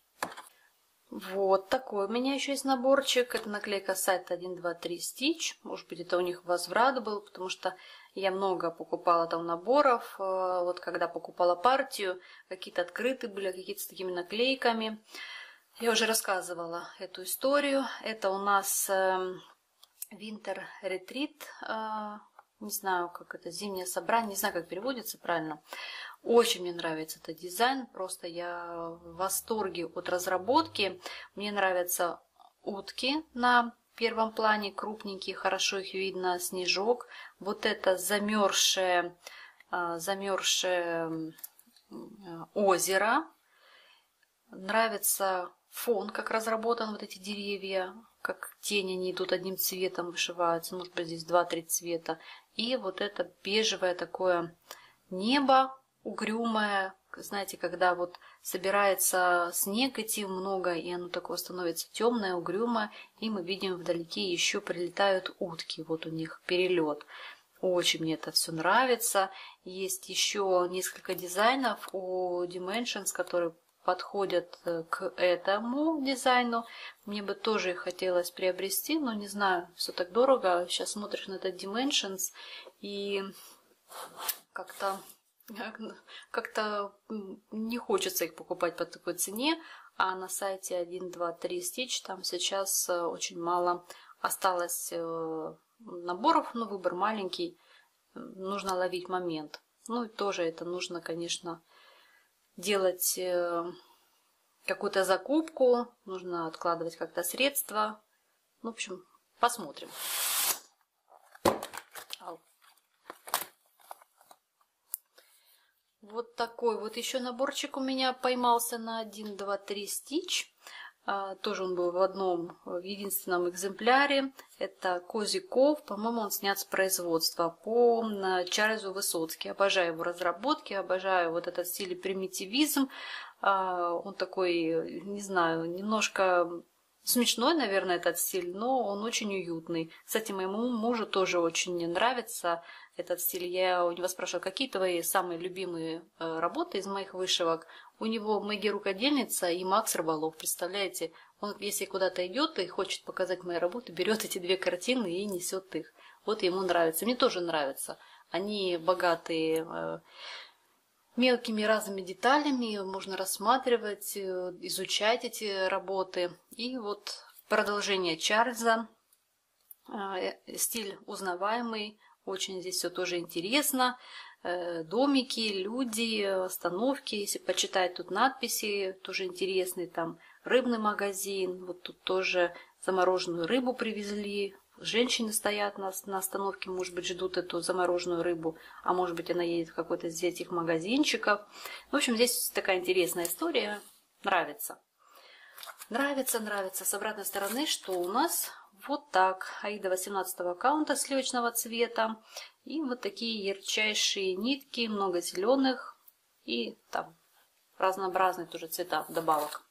Вот такой у меня еще есть наборчик. Это наклейка с сайта один два три Stitch. Может быть, это у них возврат был, потому что я много покупала там наборов. Вот когда покупала партию, какие-то открытые были, какие-то с такими наклейками. Я уже рассказывала эту историю. Это у нас Winter Retreat. Не знаю, как это, зимнее собрание. Не знаю, как переводится правильно. Очень мне нравится этот дизайн, просто я в восторге от разработки. Мне нравятся утки на первом плане, крупненькие, хорошо их видно, снежок. Вот это замерзшее, замерзшее озеро. Нравится фон, как разработан, вот эти деревья, как тени, они идут одним цветом, вышиваются, может быть, здесь два-три цвета. И вот это бежевое такое небо, угрюмое, знаете, когда вот собирается снег идти много, и оно такое становится темное, угрюмое, и мы видим вдалеке еще прилетают утки, вот у них перелет. Очень мне это все нравится. Есть еще несколько дизайнов у Dimensions, которые подходят к этому дизайну. Мне бы тоже их хотелось приобрести, но не знаю, все так дорого. Сейчас смотришь на этот Dimensions и как-то как-то не хочется их покупать по такой цене, а на сайте один два три Stitch там сейчас очень мало осталось наборов, но выбор маленький, нужно ловить момент. Ну и тоже это нужно, конечно, делать какую-то закупку, нужно откладывать как-то средства. В общем, посмотрим. Вот такой вот еще наборчик у меня поймался на один два три Stitch. Тоже он был в одном, в единственном экземпляре. Это Козиков. По-моему, он снят с производства по Чарльзу Высоцки. Обожаю его разработки, обожаю вот этот стиль примитивизм. Он такой, не знаю, немножко смешной, наверное, этот стиль, но он очень уютный. Кстати, моему мужу тоже очень нравится этот стиль. Я у него спрашивала, какие твои самые любимые работы из моих вышивок. У него Мэгги рукодельница и Макс Рыболов. Представляете, он если куда-то идет и хочет показать мои работы, берет эти две картины и несет их. Вот ему нравится. Мне тоже нравится. Они богатые мелкими разными деталями, можно рассматривать, изучать эти работы. И вот продолжение Чарльза. Стиль узнаваемый. Очень здесь все тоже интересно. Домики, люди, остановки. Если почитать тут надписи, тоже интересные. Там рыбный магазин. Вот тут тоже замороженную рыбу привезли. Женщины стоят на, на остановке, может быть, ждут эту замороженную рыбу. А может быть, она едет в какой-то из этих магазинчиков. В общем, здесь такая интересная история. Нравится. Нравится, нравится. С обратной стороны, что у нас вот так. Аида восемнадцатого аккаунта сливочного цвета. И вот такие ярчайшие нитки, много зеленых и там разнообразные тоже цвета добавок.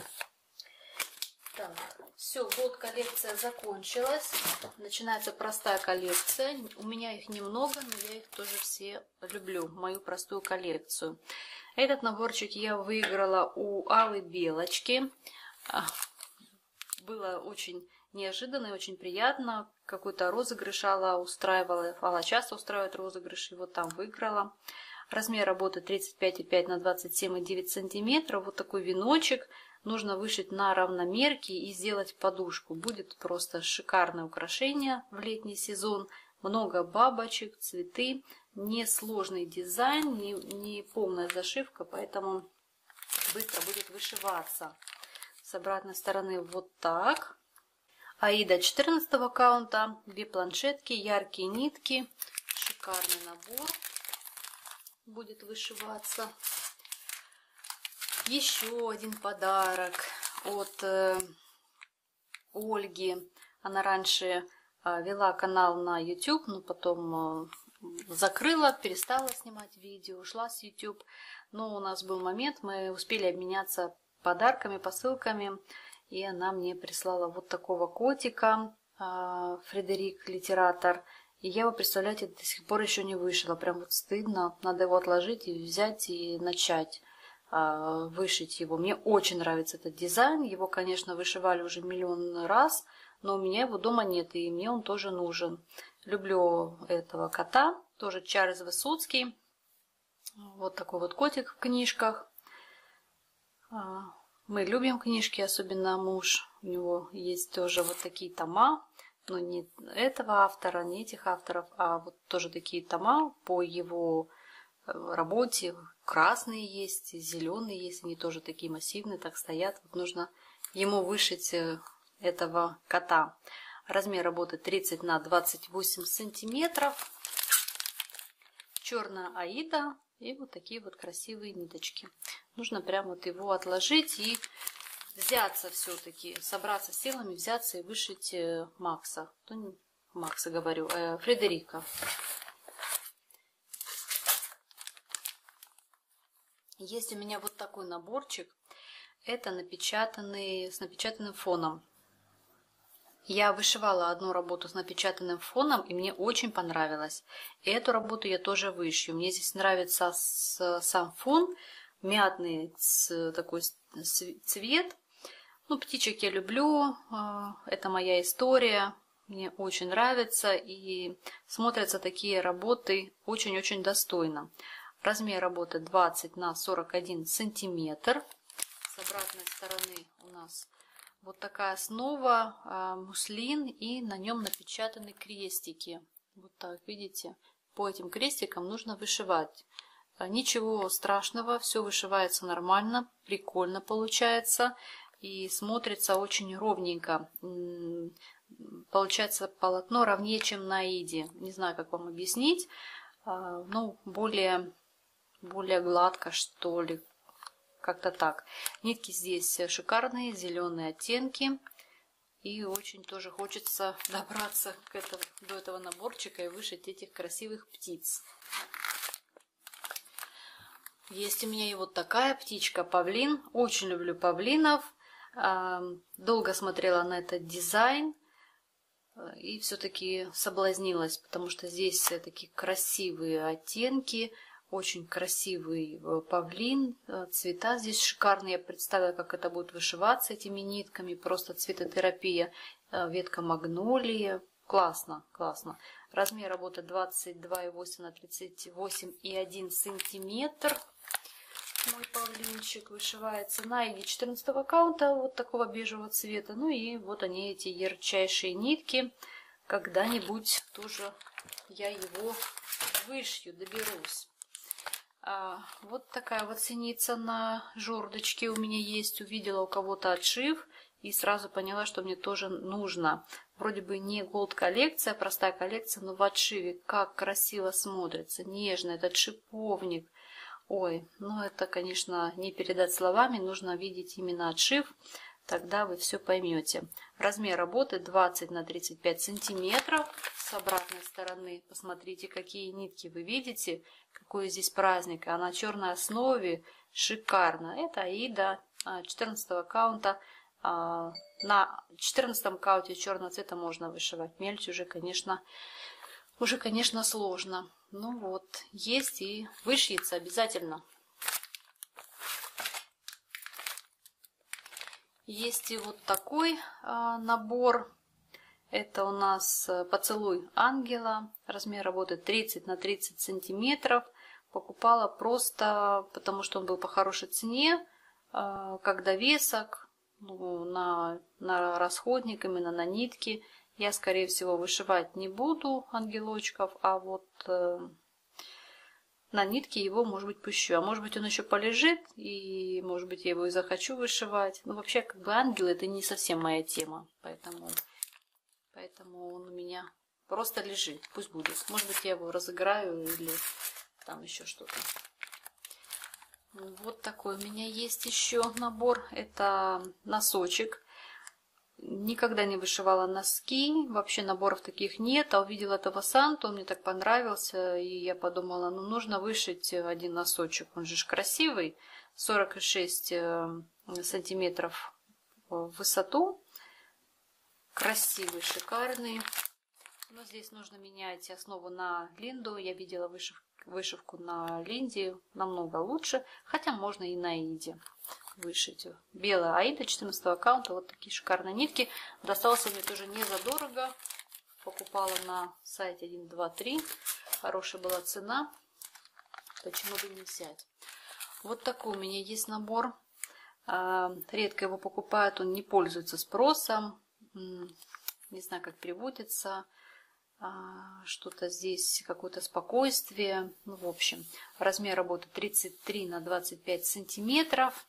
Так, все, вот коллекция закончилась. Начинается простая коллекция. У меня их немного, но я их тоже все люблю. Мою простую коллекцию. Этот наборчик я выиграла у Аллы Белочки. Было очень неожиданно и очень приятно. Какой-то розыгрыш Алла устраивала. Алла часто устраивает розыгрыши. Вот там выиграла. Размер работы тридцать пять и пять на двадцать семь и девять сантиметров. Вот такой веночек. Нужно вышить на равномерке и сделать подушку. Будет просто шикарное украшение в летний сезон. Много бабочек, цветы. Несложный дизайн, не, не полная зашивка, поэтому быстро будет вышиваться. С обратной стороны вот так. Аида четырнадцатого аккаунта. Две планшетки, яркие нитки. Шикарный набор. Будет вышиваться. Еще один подарок от э, Ольги. Она раньше э, вела канал на YouTube, но потом э, закрыла, перестала снимать видео, ушла с YouTube. Но у нас был момент, мы успели обменяться подарками, посылками. И она мне прислала вот такого котика, э, Фредерик Литератор. И я его, представляете, до сих пор еще не вышила. Прям вот стыдно. Надо его отложить и взять и начать. вышить его. Мне очень нравится этот дизайн. Его, конечно, вышивали уже миллион раз, но у меня его дома нет, и мне он тоже нужен. Люблю этого кота, тоже Чарльз Высоцкий. Вот такой вот котик в книжках. Мы любим книжки, особенно муж. У него есть тоже вот такие тома, но не этого автора, не этих авторов, а вот тоже такие тома по его работе. Красные есть, зеленые есть, они тоже такие массивные, так стоят. Вот нужно ему вышить этого кота. Размер работы тридцать на двадцать восемь сантиметров. Черная аида и вот такие вот красивые ниточки. Нужно прям вот его отложить и взяться все-таки, собраться силами, взяться и вышить Макса. Ну, Макса говорю, э, Фредерика. Есть у меня вот такой наборчик. Это напечатанный, с напечатанным фоном. Я вышивала одну работу с напечатанным фоном, и мне очень понравилось. И эту работу я тоже вышью. Мне здесь нравится сам фон, мятный такой цвет. Ну, птичек я люблю, это моя история. Мне очень нравится, и смотрятся такие работы очень-очень достойно. Размер работы двадцать на сорок один сантиметр. С обратной стороны у нас вот такая основа, муслин, и на нем напечатаны крестики. Вот так, видите? По этим крестикам нужно вышивать. Ничего страшного, все вышивается нормально, прикольно получается. И смотрится очень ровненько. Получается полотно ровнее, чем на аиде. Не знаю, как вам объяснить. Ну, более... более гладко, что ли, как-то так. Нитки здесь шикарные, зеленые оттенки, и очень тоже хочется добраться к этому, до этого наборчика и вышить этих красивых птиц. Есть у меня и вот такая птичка, павлин. Очень люблю павлинов. Долго смотрела на этот дизайн и все-таки соблазнилась, потому что здесь такие красивые оттенки. Очень красивый павлин, цвета здесь шикарные. Я представила, как это будет вышиваться этими нитками. Просто цветотерапия, ветка магнолии. Классно, классно. Размер работы двадцать два и восемь на тридцать восемь и один сантиметр. Мой павлинчик вышивается на аиде четырнадцатого каунта, вот такого бежевого цвета. Ну и вот они, эти ярчайшие нитки. Когда-нибудь тоже я его вышью, доберусь. А, вот такая вот синица на жердочке у меня есть. Увидела у кого-то отшив и сразу поняла, что мне тоже нужно. Вроде бы не голд коллекция, простая коллекция, но в отшиве как красиво смотрится. Нежно, этот шиповник. Ой, ну это, конечно, не передать словами. Нужно видеть именно отшив. Тогда вы все поймете. Размер работы двадцать на тридцать пять сантиметров. С обратной стороны посмотрите, какие нитки вы видите. Какой здесь праздник. А на черной основе шикарно. Это аида четырнадцатого каунта. На четырнадцатом каунте черного цвета можно вышивать. Мельче уже, конечно, уже, конечно, сложно. Ну вот, есть и вышьется обязательно. Есть и вот такой а, набор. Это у нас поцелуй ангела. Размер работы тридцать на тридцать сантиметров. Покупала просто потому, что он был по хорошей цене, а, как довесок, ну, на, на расходник, именно на нитки. Я, скорее всего, вышивать не буду ангелочков, а вот э, на нитке его, может быть, пущу. А может быть, он еще полежит, и, может быть, я его и захочу вышивать. Но вообще, как бы, ангел — это не совсем моя тема. Поэтому, поэтому он у меня просто лежит. Пусть будет. Может быть, я его разыграю или там еще что-то. Вот такой у меня есть еще набор. Это носочек. Никогда не вышивала носки, вообще наборов таких нет, а увидела этого Санту, он мне так понравился, и я подумала, ну нужно вышить один носочек, он же красивый, сорок шесть сантиметров в высоту, красивый, шикарный. Но здесь нужно менять основу на Линду, я видела вышив, вышивку на линзе намного лучше, хотя можно и на Аиде вышить. Белая Аида четырнадцатого аккаунта, вот такие шикарные нитки. Достался мне тоже не задорого, покупала на сайте один два три, хорошая была цена, почему бы не взять. Вот такой у меня есть набор, редко его покупают, он не пользуется спросом, не знаю, как переводится. Что-то здесь, какое-то спокойствие. Ну, в общем, размер работы тридцать три на двадцать пять сантиметров.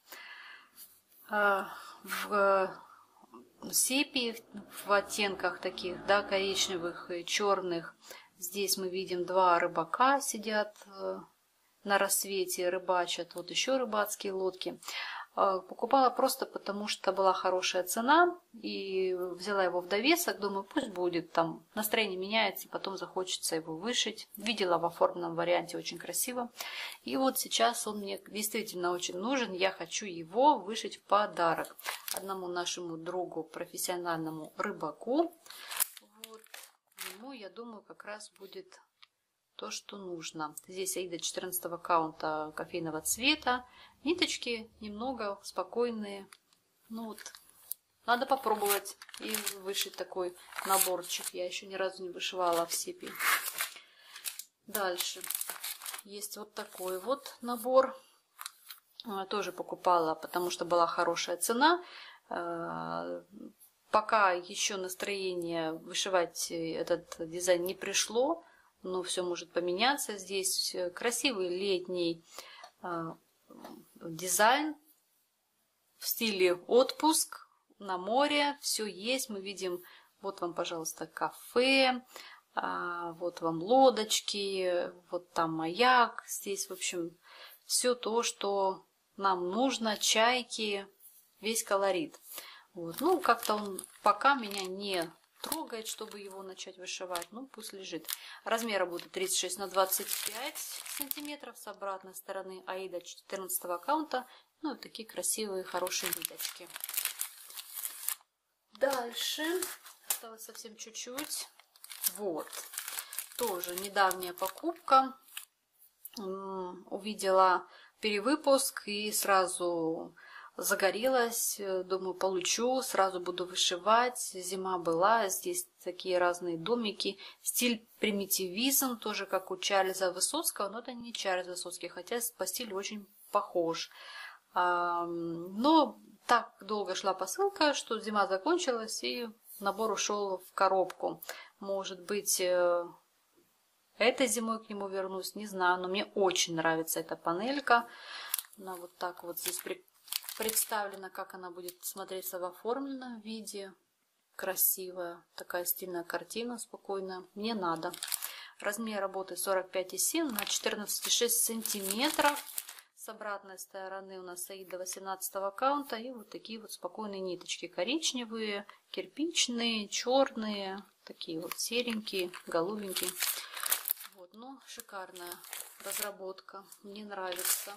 В сепии, в оттенках таких, да, коричневых и черных. Здесь мы видим два рыбака сидят на рассвете, рыбачат. Вот еще рыбацкие лодки. Покупала просто потому, что была хорошая цена, и взяла его в довесок, думаю, пусть будет, там настроение меняется, потом захочется его вышить. Видела в оформленном варианте, очень красиво. И вот сейчас он мне действительно очень нужен, я хочу его вышить в подарок одному нашему другу, профессиональному рыбаку. Вот. Ему, я думаю, как раз будет то, что нужно. Здесь Аида четырнадцатого аккаунта кофейного цвета. Ниточки немного спокойные. Ну вот, надо попробовать и вышить такой наборчик. Я еще ни разу не вышивала в сепии. Дальше есть вот такой вот набор. Тоже покупала, потому что была хорошая цена. Пока еще настроение вышивать этот дизайн не пришло, но все может поменяться. Здесь красивый летний дизайн в стиле отпуск на море. Все есть. Мы видим, вот вам, пожалуйста, кафе, вот вам лодочки, вот там маяк. Здесь, в общем, все то, что нам нужно. Чайки, весь колорит. Вот. Ну, как-то он пока меня не трогает, чтобы его начать вышивать. Ну, пусть лежит. Размер работы тридцать шесть на двадцать пять сантиметров. С обратной стороны Аида четырнадцатого аккаунта. Ну, вот такие красивые, хорошие ниточки. Дальше. Осталось совсем чуть-чуть. Вот. Тоже недавняя покупка. Увидела перевыпуск и сразу загорелась, думаю, получу, сразу буду вышивать. Зима была, здесь такие разные домики. Стиль примитивизм, тоже как у Чарльза Высоцкого, но это не Чарльз Высоцкий, хотя по стилю очень похож. Но так долго шла посылка, что зима закончилась и набор ушел в коробку. Может быть, этой зимой к нему вернусь, не знаю, но мне очень нравится эта панелька. Она вот так вот здесь при представлена, как она будет смотреться в оформленном виде. Красивая, такая стильная картина, спокойная. Мне надо. Размер работы сорок пять и семь на четырнадцать и шесть сантиметров. С обратной стороны у нас Аида восемнадцатого аккаунта. И вот такие вот спокойные ниточки. Коричневые, кирпичные, черные. Такие вот серенькие, голубенькие. Вот, ну, шикарная разработка. Мне нравится.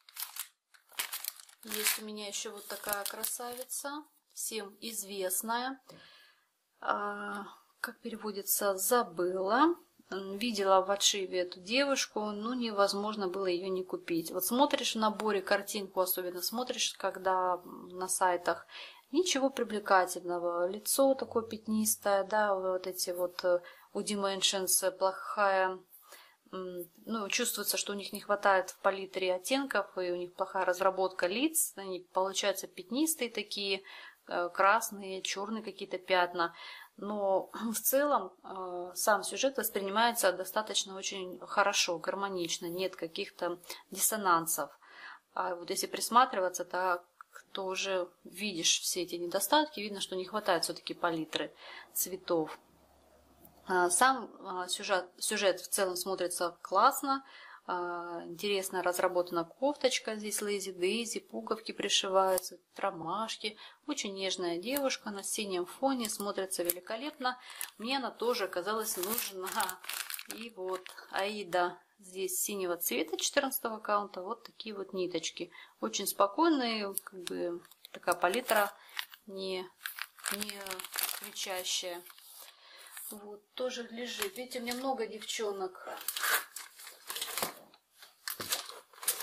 Есть у меня еще вот такая красавица, всем известная. А, как переводится, забыла. Видела в отшиве эту девушку, но невозможно было ее не купить. Вот смотришь в наборе картинку, особенно смотришь, когда на сайтах, ничего привлекательного. Лицо такое пятнистое, да, вот эти вот у Dimensions плохая. Ну, чувствуется, что у них не хватает в палитре оттенков, и у них плохая разработка лиц. Они получаются пятнистые такие, красные, черные какие-то пятна. Но в целом сам сюжет воспринимается достаточно очень хорошо, гармонично, нет каких-то диссонансов. А вот если присматриваться, то тоже видишь все эти недостатки, видно, что не хватает все-таки палитры цветов. Сам сюжет, сюжет в целом смотрится классно. Интересно разработана кофточка. Здесь Лэйзи Дейзи, пуговки пришиваются, ромашки. Очень нежная девушка на синем фоне. Смотрится великолепно. Мне она тоже оказалась нужна. И вот Аида здесь синего цвета четырнадцатого аккаунта. Вот такие вот ниточки. Очень спокойные. Как бы такая палитра не, не кричащая. Вот, тоже лежит. Видите, у меня много девчонок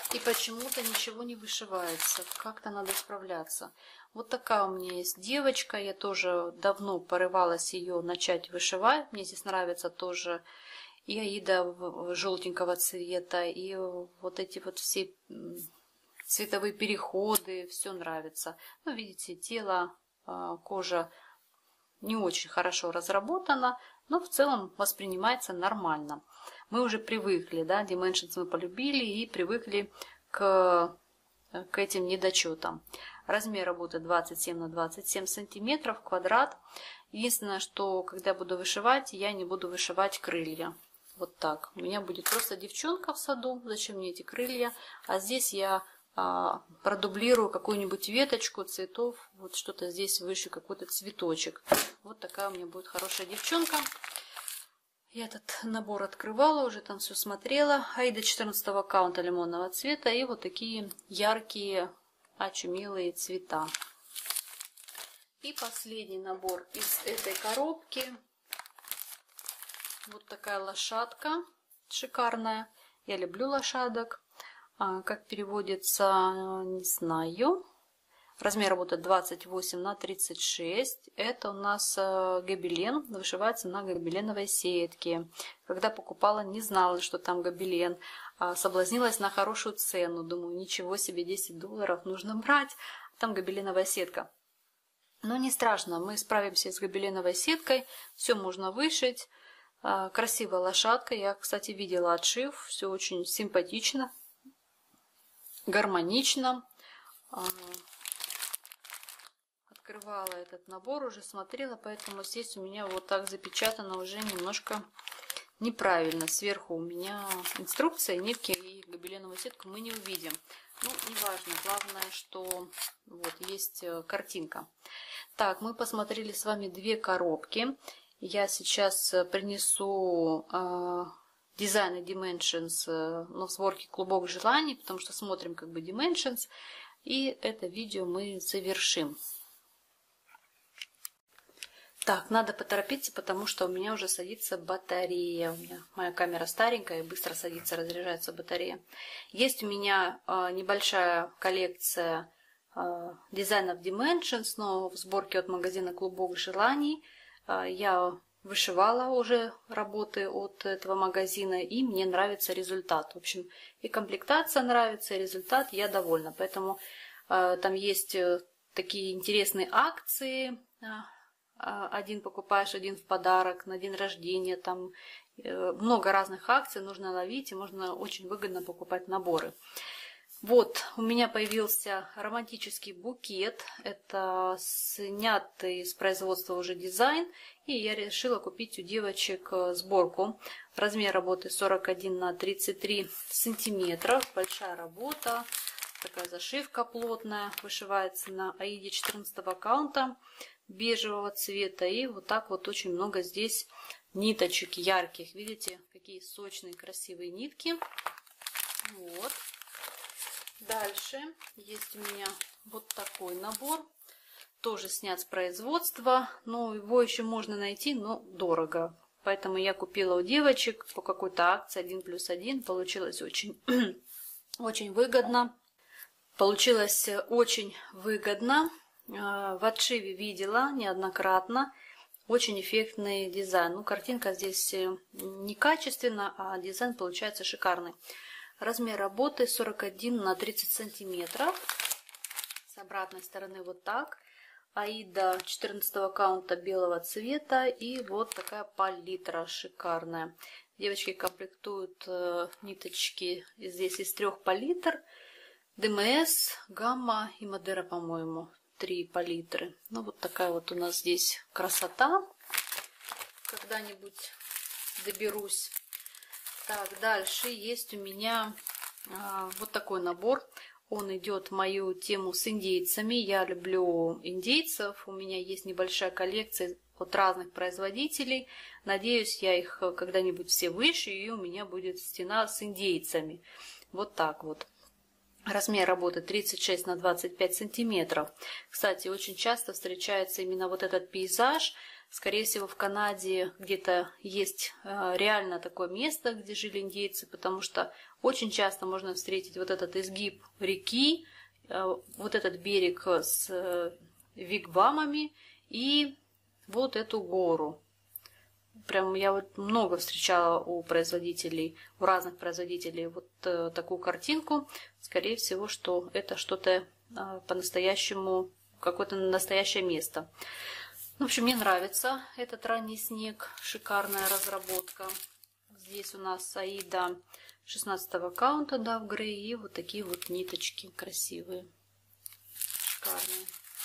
И почему-то ничего не вышивается. Как-то надо справляться. Вот такая у меня есть девочка. Я тоже давно порывалась ее начать вышивать. Мне здесь нравится тоже и аида желтенького цвета, и вот эти вот все цветовые переходы. Все нравится. Ну, видите, тело, кожа не очень хорошо разработана, но в целом воспринимается нормально. Мы уже привыкли, да, Dimensions мы полюбили и привыкли к, к этим недочетам. Размер работы двадцать семь на двадцать семь сантиметров, квадрат. Единственное, что когда буду вышивать, я не буду вышивать крылья. Вот так. У меня будет просто девчонка в саду. Зачем мне эти крылья? А здесь я а, продублирую какую-нибудь веточку цветов. Вот что-то здесь выше, какой-то цветочек. Вот такая у меня будет хорошая девчонка. Я этот набор открывала, уже там все смотрела. Аида четырнадцатого каунта лимонного цвета. И вот такие яркие, очумелые цвета. И последний набор из этой коробки. Вот такая лошадка шикарная. Я люблю лошадок. А, как переводится, не знаю. Размер работы двадцать восемь на тридцать шесть. Это у нас гобелен. Вышивается на гобеленовой сетке. Когда покупала, не знала, что там гобелен. Соблазнилась на хорошую цену. Думаю, ничего себе, десять долларов нужно брать. Там гобеленовая сетка. Но не страшно, мы справимся с гобеленовой сеткой. Все можно вышить. Красивая лошадка. Я, кстати, видела отшив. Все очень симпатично. Гармонично. Открывала этот набор, уже смотрела, поэтому здесь у меня вот так запечатано уже немножко неправильно. Сверху у меня инструкция, нитки и гобеленовую сетку мы не увидим. Ну, неважно, главное, что вот есть картинка. Так, мы посмотрели с вами две коробки. Я сейчас принесу э, дизайны Dimensions, э, но в сборке клубок желаний, потому что смотрим как бы Dimensions, и это видео мы завершим. Так, надо поторопиться, потому что у меня уже садится батарея. У меня моя камера старенькая, быстро садится, разряжается батарея. Есть у меня э, небольшая коллекция э, дизайнов Dimensions, но в сборке от магазина Клубок Желаний. Э, я вышивала уже работы от этого магазина, и мне нравится результат. В общем, и комплектация нравится, и результат, я довольна. Поэтому э, там есть такие интересные акции. Один покупаешь, один в подарок на день рождения. Там много разных акций нужно ловить, и можно очень выгодно покупать наборы. Вот, у меня появился романтический букет. Это снятый с производства уже дизайн. И я решила купить у девочек сборку. Размер работы сорок один на тридцать три сантиметра. Большая работа. Такая зашивка плотная. Вышивается на аиде четырнадцатого каунта. Бежевого цвета, и вот так вот очень много здесь ниточек ярких. Видите, какие сочные красивые нитки. Вот. Дальше есть у меня вот такой набор, тоже снят с производства, но его еще можно найти, но дорого, поэтому я купила у девочек по какой-то акции один плюс один. Получилось очень очень выгодно. Получилось очень выгодно. В отшиве видела неоднократно. Очень эффектный дизайн. Ну, картинка здесь некачественна, а дизайн получается шикарный. Размер работы сорок один на тридцать сантиметров. С обратной стороны вот так. Аида четырнадцатого каунта белого цвета. И вот такая палитра шикарная. Девочки комплектуют ниточки здесь из трех палитр. ДМС, гамма и Мадера, по-моему. Три палитры. Ну, вот такая вот у нас здесь красота. Когда-нибудь доберусь. Так, дальше есть у меня а, вот такой набор. Он идет в мою тему с индейцами. Я люблю индейцев. У меня есть небольшая коллекция от разных производителей. Надеюсь, я их когда-нибудь все вышью, и у меня будет стена с индейцами. Вот так вот. Размер работы тридцать шесть на двадцать пять сантиметров. Кстати, очень часто встречается именно вот этот пейзаж Скорее всего, в Канаде где-то есть реально такое место, где жили индейцы, потому что очень часто можно встретить вот этот изгиб реки, вот этот берег с вигвамами и вот эту гору. Прям я вот много встречала у производителей, у разных производителей вот э, такую картинку. Скорее всего, что это что-то э, по-настоящему, какое-то настоящее место. В общем, мне нравится этот ранний снег, шикарная разработка. Здесь у нас Аида шестнадцатого каунта, да, в грей, и вот такие вот ниточки красивые, шикарные.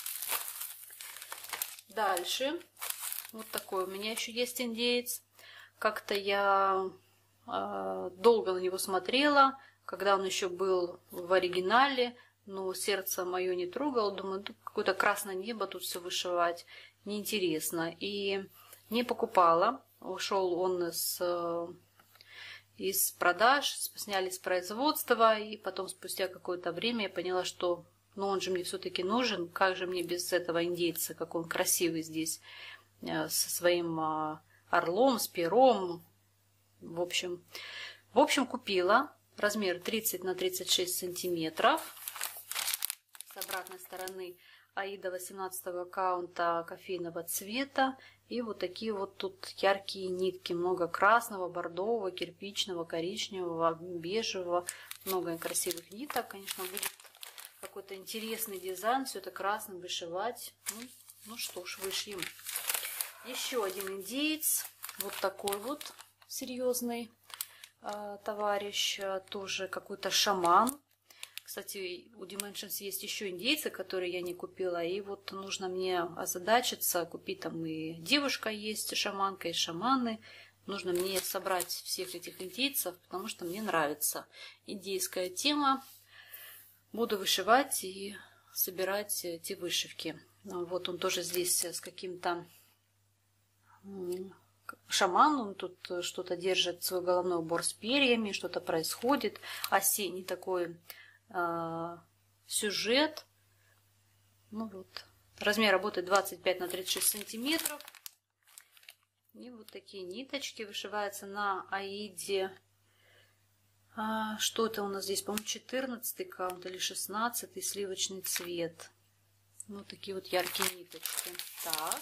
Дальше. Вот такой у меня еще есть индеец. Как-то я э, долго на него смотрела, когда он еще был в оригинале, но сердце мое не трогало. Думаю, ну, какое-то красное небо тут все вышивать, неинтересно. И не покупала. Ушел он из, э, из продаж, сняли с производства, и потом спустя какое-то время я поняла, что ну, он же мне все-таки нужен. Как же мне без этого индейца, как он красивый здесь, со своим орлом, с пером. В общем, в общем, купила. Размер тридцать на тридцать шесть сантиметров. С обратной стороны Аида восемнадцатого каунта кофейного цвета. И вот такие вот тут яркие нитки. Много красного, бордового, кирпичного, коричневого, бежевого. Много красивых ниток. Конечно, будет какой-то интересный дизайн. Все это красным вышивать. Ну, ну что ж, вышьем. Еще один индеец, вот такой вот серьезный э, товарищ, тоже какой-то шаман. Кстати, у Dimensions есть еще индейцы, которые я не купила, и вот нужно мне озадачиться, купить там и девушка есть, шаманка, и шаманы. Нужно мне собрать всех этих индейцев, потому что мне нравится индейская тема. Буду вышивать и собирать эти вышивки. Вот он тоже здесь с каким-то шаман, он тут что-то держит, свой головной убор с перьями, что-то происходит, осенний такой э, сюжет. Ну вот, размер работы двадцать пять на тридцать шесть сантиметров. И вот такие ниточки вышиваются на Аиде. А, что это у нас здесь, по-моему, четырнадцатый каунт или шестнадцатый, сливочный цвет. Вот такие вот яркие ниточки. Так.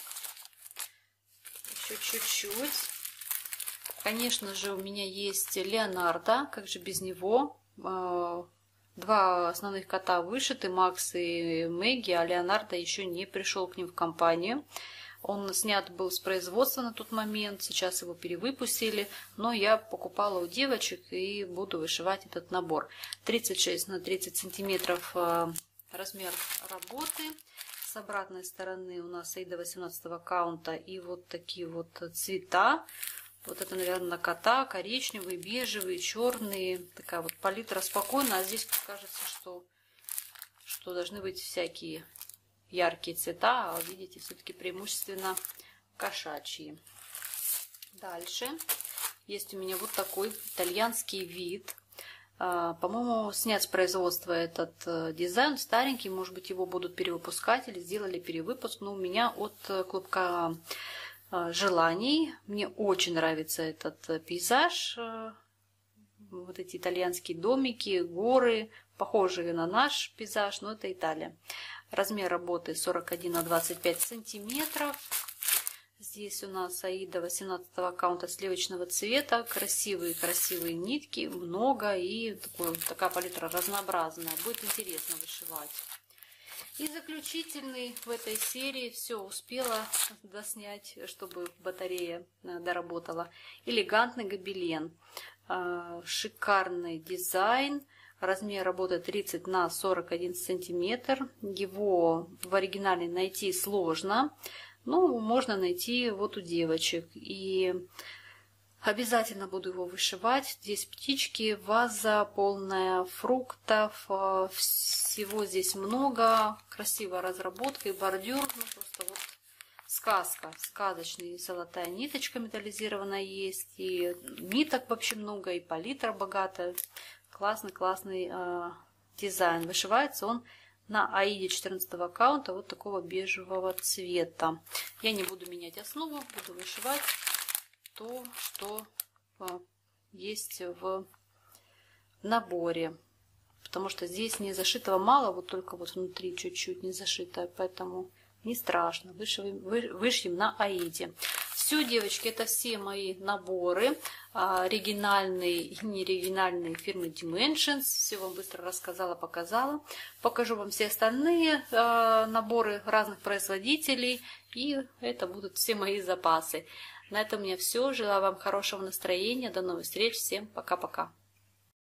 Еще чуть-чуть. Конечно же, у меня есть Леонардо, как же без него. Два основных кота вышиты, Макс и Мэгги, а Леонардо еще не пришел к ним в компанию. Он снят был с производства на тот момент, сейчас его перевыпустили, но я покупала у девочек и буду вышивать этот набор. тридцать шесть на тридцать сантиметров размер работы. С обратной стороны у нас Аида восемнадцатого каунта и вот такие вот цвета. Вот это, наверное, на кота, коричневые, бежевые, черные. Такая вот палитра спокойная. А здесь кажется, что, что должны быть всякие яркие цвета. А видите, все-таки преимущественно кошачьи. Дальше есть у меня вот такой итальянский вид. По-моему, снят с производства этот дизайн, старенький, может быть, его будут перевыпускать или сделали перевыпуск, но у меня от клубка желаний. Мне очень нравится этот пейзаж, вот эти итальянские домики, горы, похожие на наш пейзаж, но это Италия. Размер работы сорок один на двадцать пять сантиметров. Здесь у нас Аида восемнадцатого каунта сливочного цвета. Красивые-красивые нитки, много, и такой, такая палитра разнообразная. Будет интересно вышивать. И заключительный в этой серии, все успела доснять, чтобы батарея доработала. Элегантный гобелен. Шикарный дизайн. Размер работы тридцать на сорок один сантиметр. Его в оригинале найти сложно. Ну, можно найти вот у девочек. И обязательно буду его вышивать. Здесь птички, ваза полная фруктов. Всего здесь много. Красивая разработка и бордюр. Ну, просто вот сказка. Сказочный. Золотая ниточка металлизированная есть. И ниток вообще много. И палитра богатая. Классный-классный э, дизайн. Вышивается он на Аиде четырнадцатого аккаунта вот такого бежевого цвета. Я не буду менять основу, буду вышивать то, что есть в наборе. Потому что здесь не зашитого мало, вот только вот внутри чуть-чуть не зашитое, поэтому не страшно, вышьем, вышьем на Аиде. Все, девочки, это все мои наборы, оригинальные и неоригинальные фирмы Dimensions. Все вам быстро рассказала, показала. Покажу вам все остальные наборы разных производителей. И это будут все мои запасы. На этом у меня все. Желаю вам хорошего настроения. До новых встреч. Всем пока-пока.